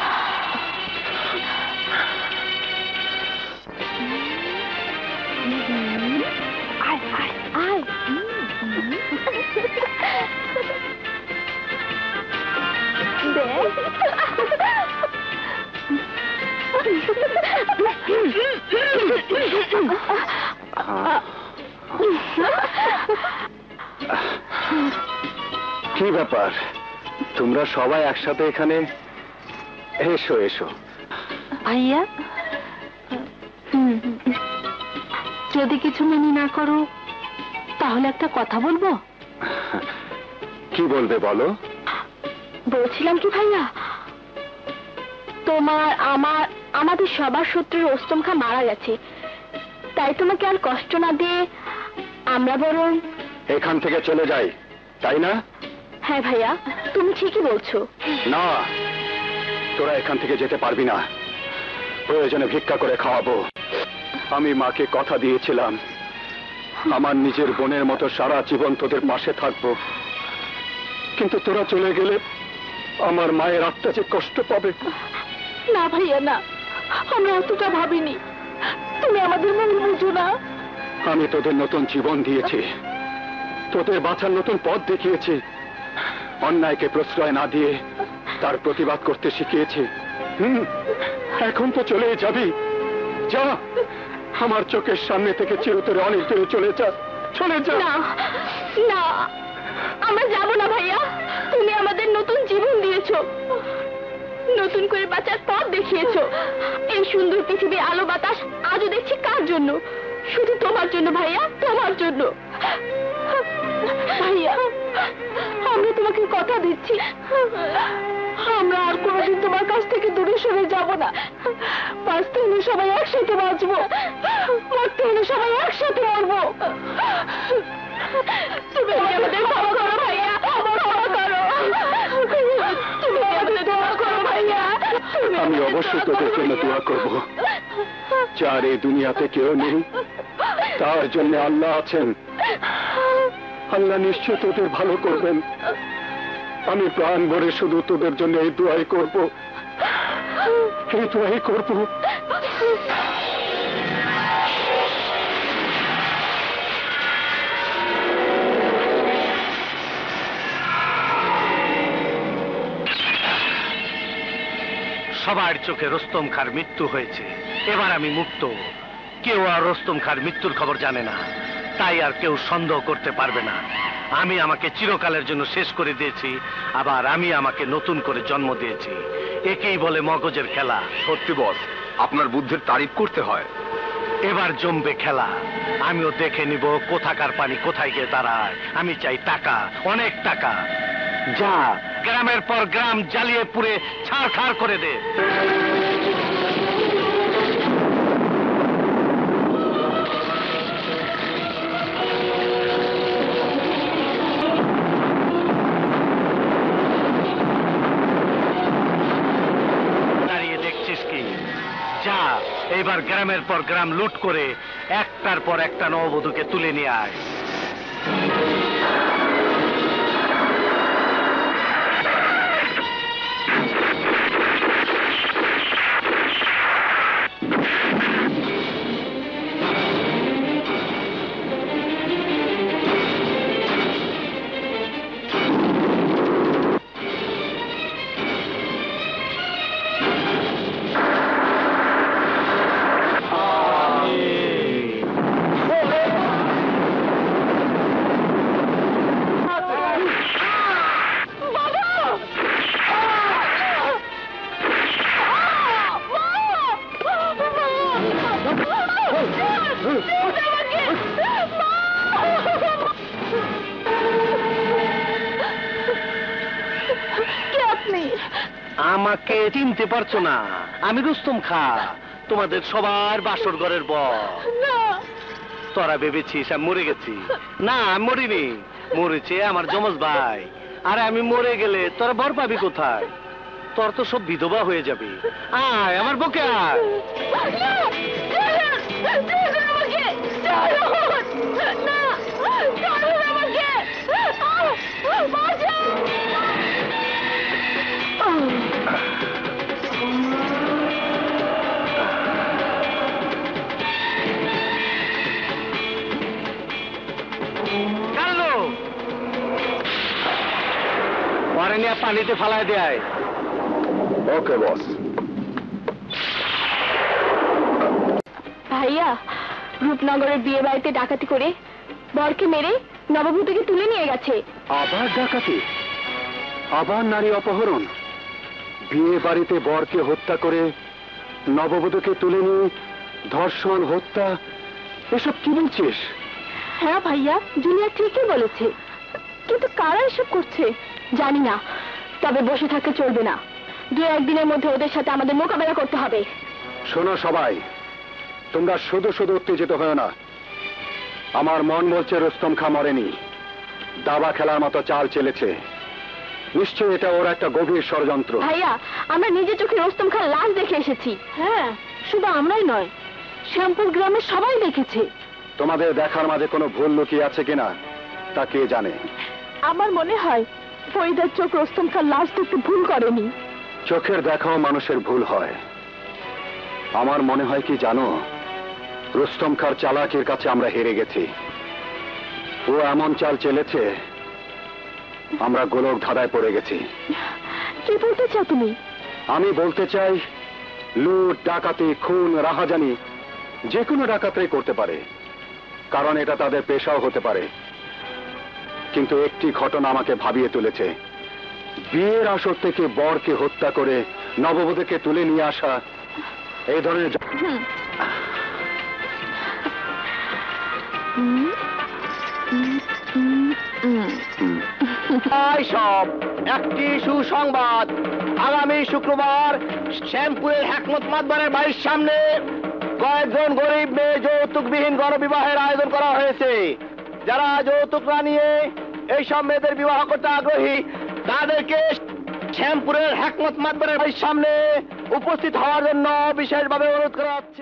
আয় আয় আয়। কি ব্যাপার, তোমরা সবাই একসাথে এখানে? এসো এসো। ভাইয়া, যদি কিছু মনে না করো তাহলে একটা কথা বলবো। কি বলবে বলো? বলছিলাম কি ভাইয়া, তোমার আমার আমাদের সবার শত্রু রুস্তম খাঁ মারা গেছে, তাই তোমাকে আর কষ্ট না দিয়ে আমরা বরং এখান থেকে চলে যাই, তাই না? হ্যাঁ ভাইয়া, তুমি ঠিকই বলছো। না, তোরা এখান থেকে যেতে পারবি না। প্রয়োজনে ভিক্ষা করে খাওয়াবো। আমি মাকে কথা দিয়েছিলাম আমার নিজের বোনের মতো সারা জীবন তোদের পাশে থাকবো, কিন্তু তোরা চলে গেলে আমার মায়ের আত্মা যে কষ্ট পাবে। না ভাইয়া না, আমরা অতটা ভাবিনি, তুমি আমাদের মন বুঝো না। আমি তোদের নতুন জীবন দিয়েছি, তোদের বাঁচার নতুন পথ দেখিয়েছি, অন্যায়কে প্রশ্রয় না দিয়ে তার প্রতিবাদ করতে শিখিয়েছি। হুম, এখন তো চলে যাবি, যা আমার চোখের সামনে থেকে চিরতরে অনেক দূরে চলে যা, চলে যা। না না, আমরা যাব না ভাইয়া, তুমি আমাদের নতুন জীবন দিয়েছো, নতুন করে বাঁচার পথ দেখিয়েছো। এই সুন্দর পৃথিবী আলো বাতাস আজও দেখছি কার জন্য? শুধু তোমার জন্য ভাইয়া, তোমার জন্য। ভাইয়া, আমরা তোমাকে কথা দিচ্ছি, আমরা আর কোনোদিন তোমার কাছ থেকে দূরে সরে যাব না। বাঁচতে হলে সবাই একসাথে বাঁচবো, মরতে হলে সবাই একসাথে মরবো। তুমি আমাদের ক্ষমা করো ভাইয়া, ক্ষমা করো। তুমি আমাদের দোয়া করো ভাইয়া। আমি অবশ্যই তোদের জন্য দোয়া করব। যার এই দুনিয়াতে কেউ নেই, তার জন্য আল্লাহ আছেন। আল্লাহ নিশ্চয় তোদের ভালো করবেন। আমি প্রাণ ভরে শুধু তোদের জন্য এই দোয়াই করব, এই দোয়াই করব। সবার চোখে রুস্তম খাঁর মৃত্যু হয়েছে, এবার আমি মুক্ত। কেউ আর রুস্তম খাঁর মৃত্যুর খবর জানে না, তাই আর কেউ সন্দেহ করতে পারবে না। আমি আমাকে চিরকালের জন্য শেষ করে দিয়েছি, আবার আমি আমাকে নতুন করে জন্ম দিয়েছি। একেই বলে মগজের খেলা। সত্যি বস, আপনার বুদ্ধির তারিফ করতে হয়। এবার জমবে খেলা, আমিও দেখে নিব কোথাকার পানি কোথায় গিয়ে দাঁড়ায়। আমি চাই টাকা, অনেক টাকা। যা গ্রামের পর গ্রাম জ্বালিয়ে পুড়ে ছাড়খাড় করে দে। দাঁড়িয়ে দেখছিস কি? যা এবার গ্রামের পর গ্রাম লুট করে একটার পর একটা নববধূকে তুলে নিয়ে আয়। আমাকে চিনতে পারছো না? আমি রুস্তম খাঁ, তোমাদের সবার বাসর ঘরের বস। তোরা ভেবেছিস আমি মরে গেছি? না, আমি মরিনি। মরেছে আমার যমজ ভাই। আরে আমি মরে গেলে তোরা ভর পাবি কোথায়? তোর তো সব বিধবা হয়ে যাবে। আয় আমার বুকে আয়। পানিতে ফালায় দেয়। ওকে বস। ভাইয়া, রূপনগরের বিয়ে বাড়িতে ডাকাতি করে বরকে মেরে নববধূকে তুলে নিয়ে গেছে। আবার ডাকাতি, আবার নারী অপহরণ। বিয়ে বাড়িতে বরকে হত্যা করে নববধূকে তুলে নিয়ে ধর্ষণ, হত্যা, এসব কি বলছিস? হ্যাঁ ভাইয়া, জুলিয়া ঠিকই বলেছে, কিন্তু কারা এসব করছে জানি না। তবে বসে থাকতে চলবে না, দু একদিনের মধ্যে ওদের সাথে আমাদের মোকাবেলা করতে হবে। শোনো সবাই, তোমরা শুধু শুধু উত্তেজিত হও না। আমার মন বলছে রুস্তম খাঁ মরেনি, দাবা খেলার মতো চাল চেলেছে। নিশ্চয়ই এটা ওর একটা গভীর ষড়যন্ত্র। ভাইয়া, আমরা নিজে চোখে রুস্তম খান লাশ দেখে এসেছি। হ্যাঁ, শুধু আমরাই নয়, শ্যামপুর গ্রামের সবাই দেখেছে। তোমাদের দেখার মাঝে কোনো ভুল লুকিয়ে আছে কিনা তা কে জানে। আমার মনে হয় ফরিদার চোখ রুস্তম খান লাশ দেখতে ভুল করেনি। চোখের দেখাও মানুষের ভুল হয়। আমার মনে হয় কি জানো, রুস্তম খাঁর চালাকির কাছে আমরা হেরে গেছি। ও এমন চাল চেলেছে, আমরা গোলক ধাঁধায় পড়ে গেছি। কি বলতে চাও তুমি? আমি বলতে চাই, লুট, ডাকাতি, খুন, রাহাজানি যে কোনো ডাকাতরাই করতে পারে, কারণ এটা তাদের পেশাও হতে পারে। কিন্তু একটি ঘটনা আমাকে ভাবিয়ে তুলেছে। বিয়ের আসর থেকে বরকে হত্যা করে নববধূকে তুলে নিয়ে আসা, এই ধরনের হুম। হুম। হুম, হুম, হুম। সব একটি সুসংবাদ, আগামী শুক্রবার শ্যামপুরের হেকমত মাতবরের বাড়ির সামনে কয়েকজন গরিব মেয়ে যৌতুকবিহীন গণবিবাহের আয়োজন করা হয়েছে। যারা যৌতুক না নিয়ে এইসব মেয়েদের বিবাহ করতে আগ্রহী, তাদেরকে শ্যামপুরের হেকমত মাতবরের বাড়ির সামনে উপস্থিত হওয়ার জন্য বিশেষভাবে অনুরোধ করা হচ্ছে।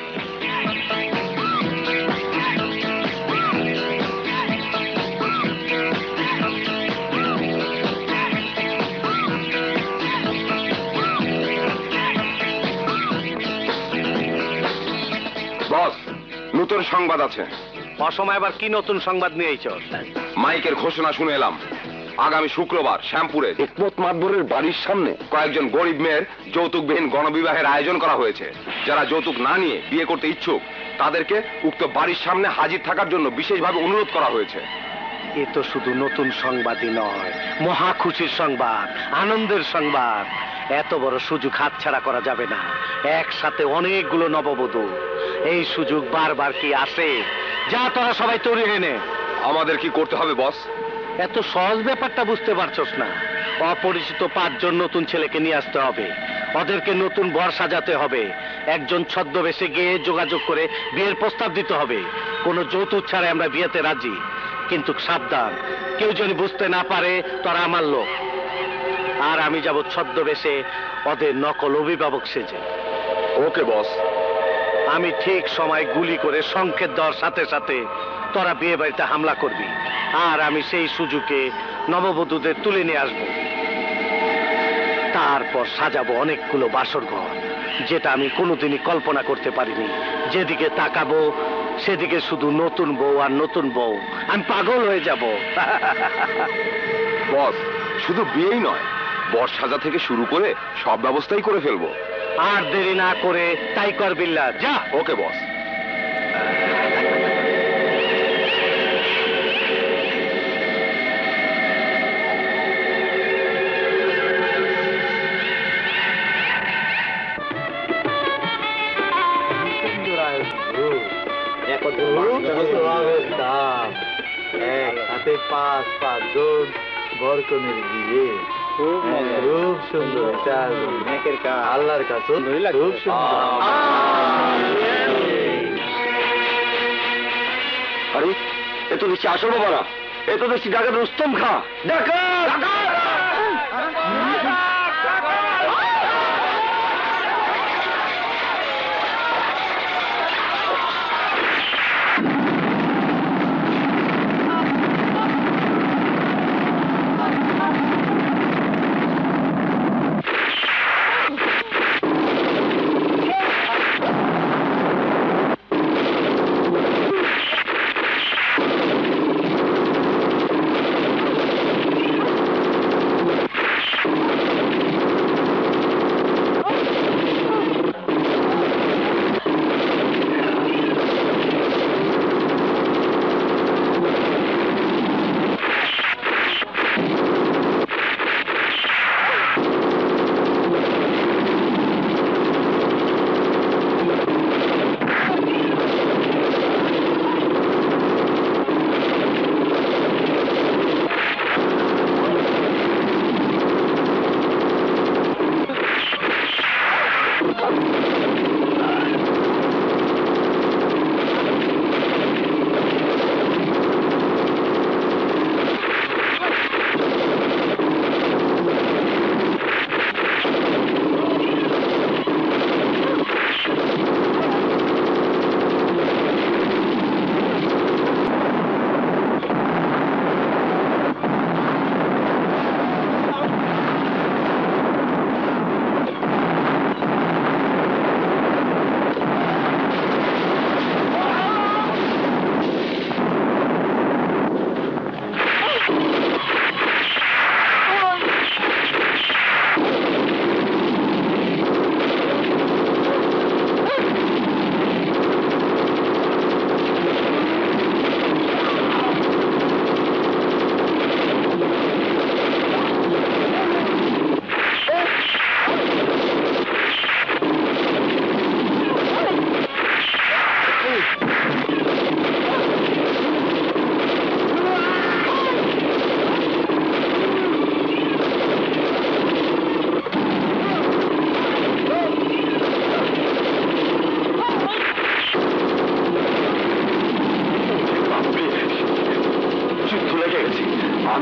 বস, নতুন সংবাদ আছে। অসময় আবার কি নতুন সংবাদ নিয়ে এইছস? মাইকের ঘোষণা শুনে এলাম, আগামী শুক্রবার শ্যামপুরে হিকমত মাতবরের বাড়ির সামনে কয়েকজন গরিব মেয়ের যৌতুকবিহীন গণবিবাহের আয়োজন করা হয়েছে। যারা যৌতুক না নিয়ে বিয়ে করতে ইচ্ছুক, তাদেরকে উক্ত বাড়ির সামনে হাজির থাকার জন্য বিশেষভাবে অনুরোধ করা হয়েছে। এ তো শুধু নতুন সংবাদই নয়, মহা খুশির সংবাদ, আনন্দের সংবাদ। এত বড় সুযোগ হাতছাড়া করা যাবে না। একসাথে অনেকগুলো নববধূ, এই সুযোগ বারবার কি আসে? যা, তোরা সবাই তৈরি হয়ে নে। আমাদের কি করতে হবে বস? এত সহজ ব্যাপারটা বুঝতে পারছস না? অপরিচিত পাঁচজন নতুন ছেলেকে নিয়ে আসতে হবে, ওদেরকে নতুন বর সাজাতে হবে, একজন ছদ্মবেশে গিয়ে যোগাযোগ করে বিয়ের প্রস্তাব দিতে হবে। কোনো যৌতুক ছাড়াই আমরা বিয়েতে রাজি, কিন্তু সাবধান, কেউ যেন বুঝতে না পারে তোরা আমার লোক। আর আমি যাব ছদ্মবেশে ওদের নকল অভিভাবক সেজে। ওকে বস। আমি ঠিক সময় গুলি করে সংকেত দেওয়ার সাথে সাথে তোরা বিয়ে বাড়িতে হামলা করবি, আর আমি সেই সুযোগে নববধূদের তুলে নিয়ে আসব। তারপর সাজাবো অনেকগুলো বাসর ঘর, যেটা আমি কোনোদিনই কল্পনা করতে পারিনি। যেদিকে তাকাবো সেদিকে শুধু নতুন বউ আর নতুন বউ। আমি পাগল হয়ে যাব। বস, শুধু বিয়েই নয়, বর সাজা থেকে শুরু করে সব ব্যবস্থাই করে ফেলবো। আর দেরি না করে তাই কর বিল্লাহ, যা। ওকে বস। একসাথে পাঁচ পাঁচজন বরকনের বিয়ে, খুব সুন্দর। আল্লাহর কাছে খুব সুন্দর। আরে এ তো দেখছি আসল বাবা, এ তো দেখছি ডাকাত রুস্তম খাঁ। ডাকাত!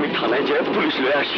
আমি থানায় যেয়ে পুলিশ লয়ে আসি।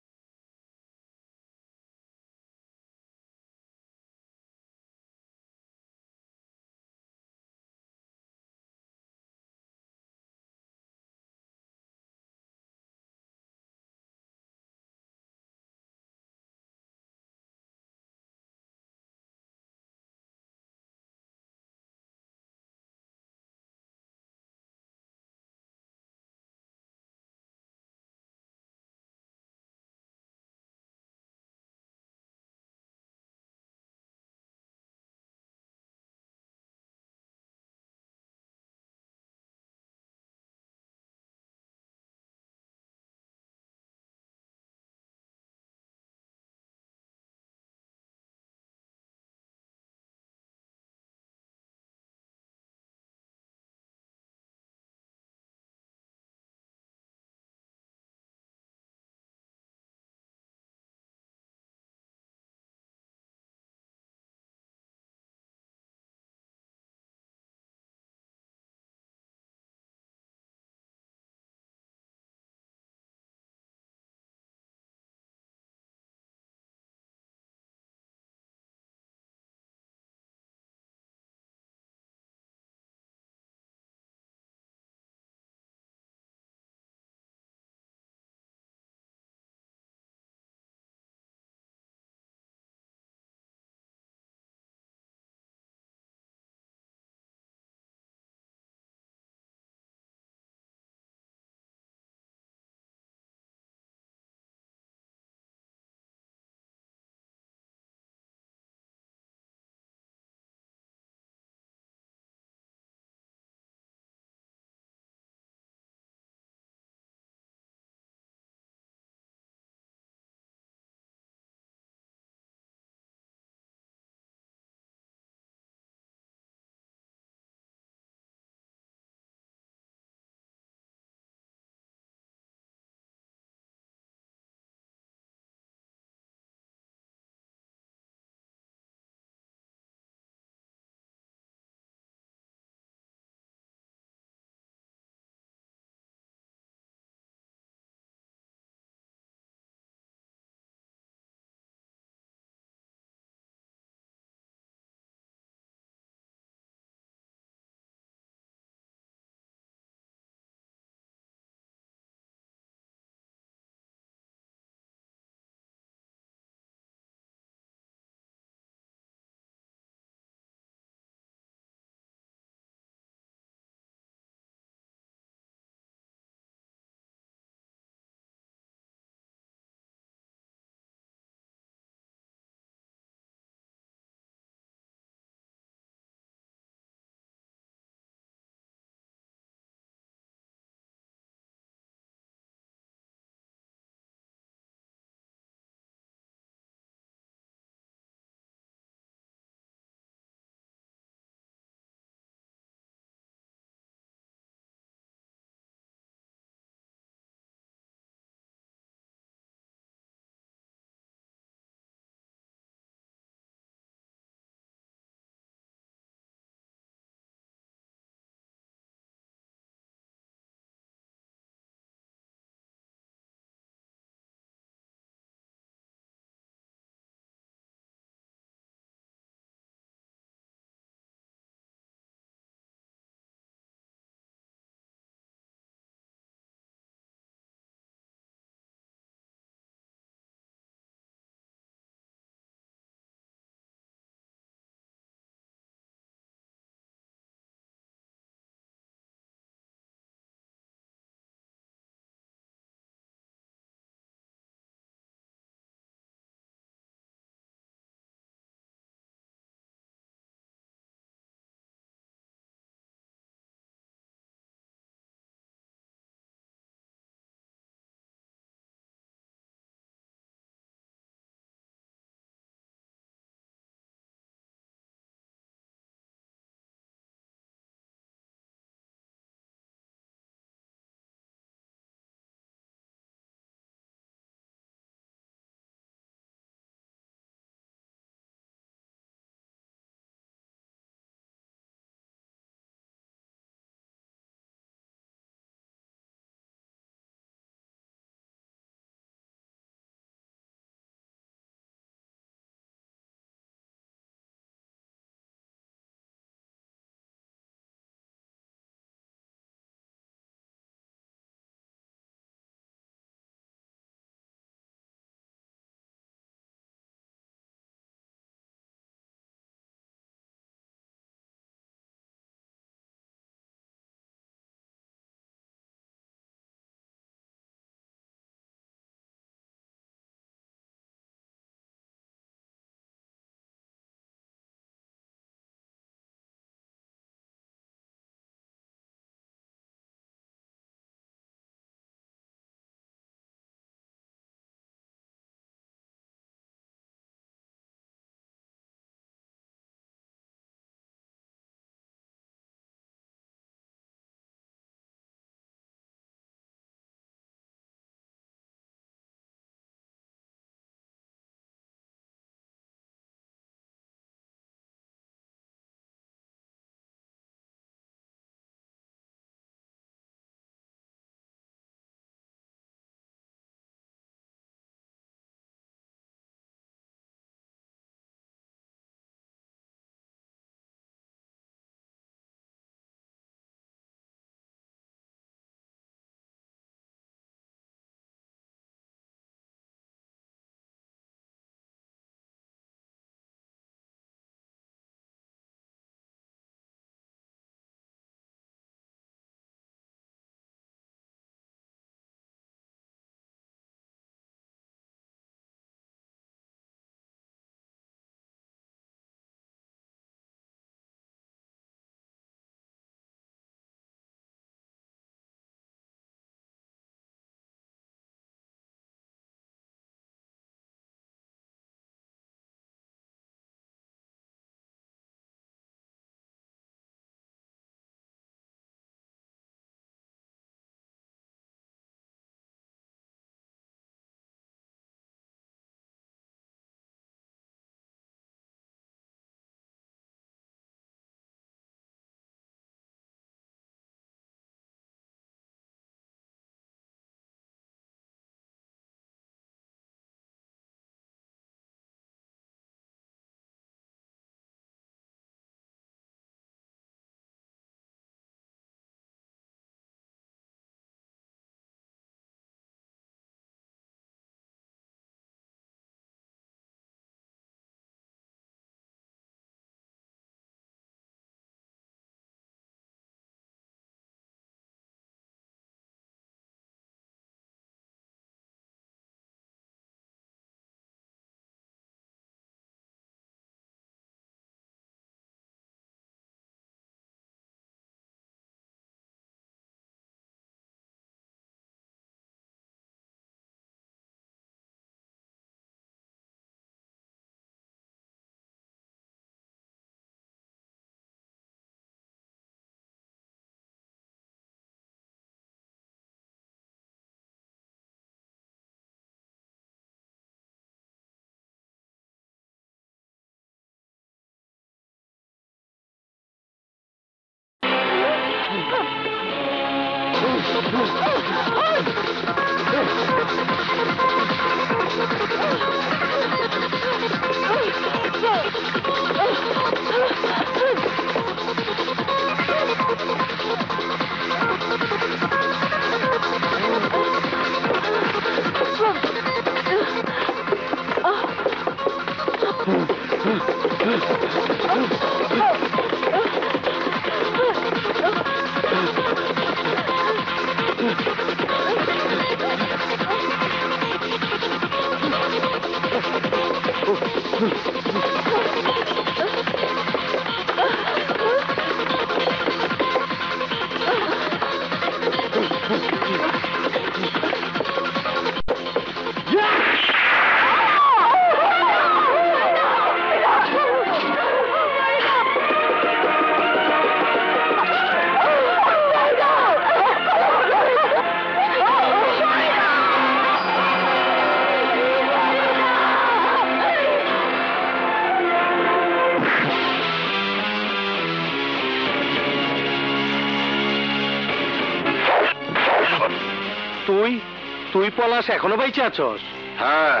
তুই তুই পলাশ এখনো বেঁচে আছস? হ্যাঁ,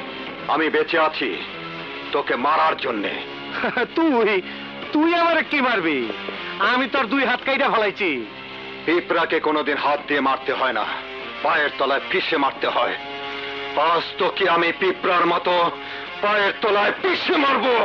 আমি বেঁচে আছি তোকে মারার জন্যে। তুই তুই আমারে কি মারবি? আমি তোর দুই হাত কাইটা ফেলাইছি। পিঁপড়াকে কোনোদিন হাত দিয়ে মারতে হয় না, পায়ের তলায় পিষে মারতে হয়। আজ তোকে আমি পিঁপড়ার মতো পায়ের তলায় পিষে মারবো।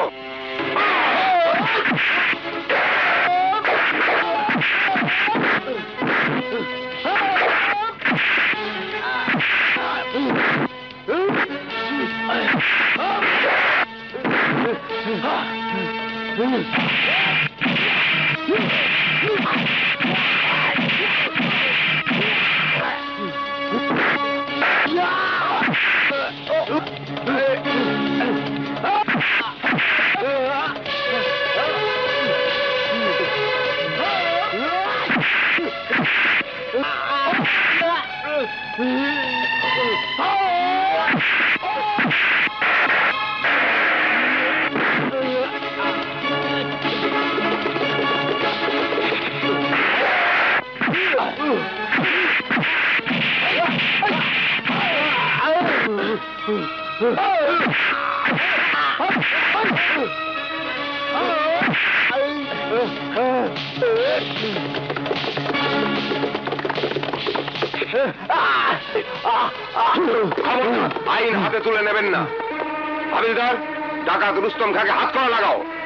আইন হাতে তুলে নেবেন না। হাবিলদার, ডাকাত রুস্তম খাঁকে হাত করা লাগাও।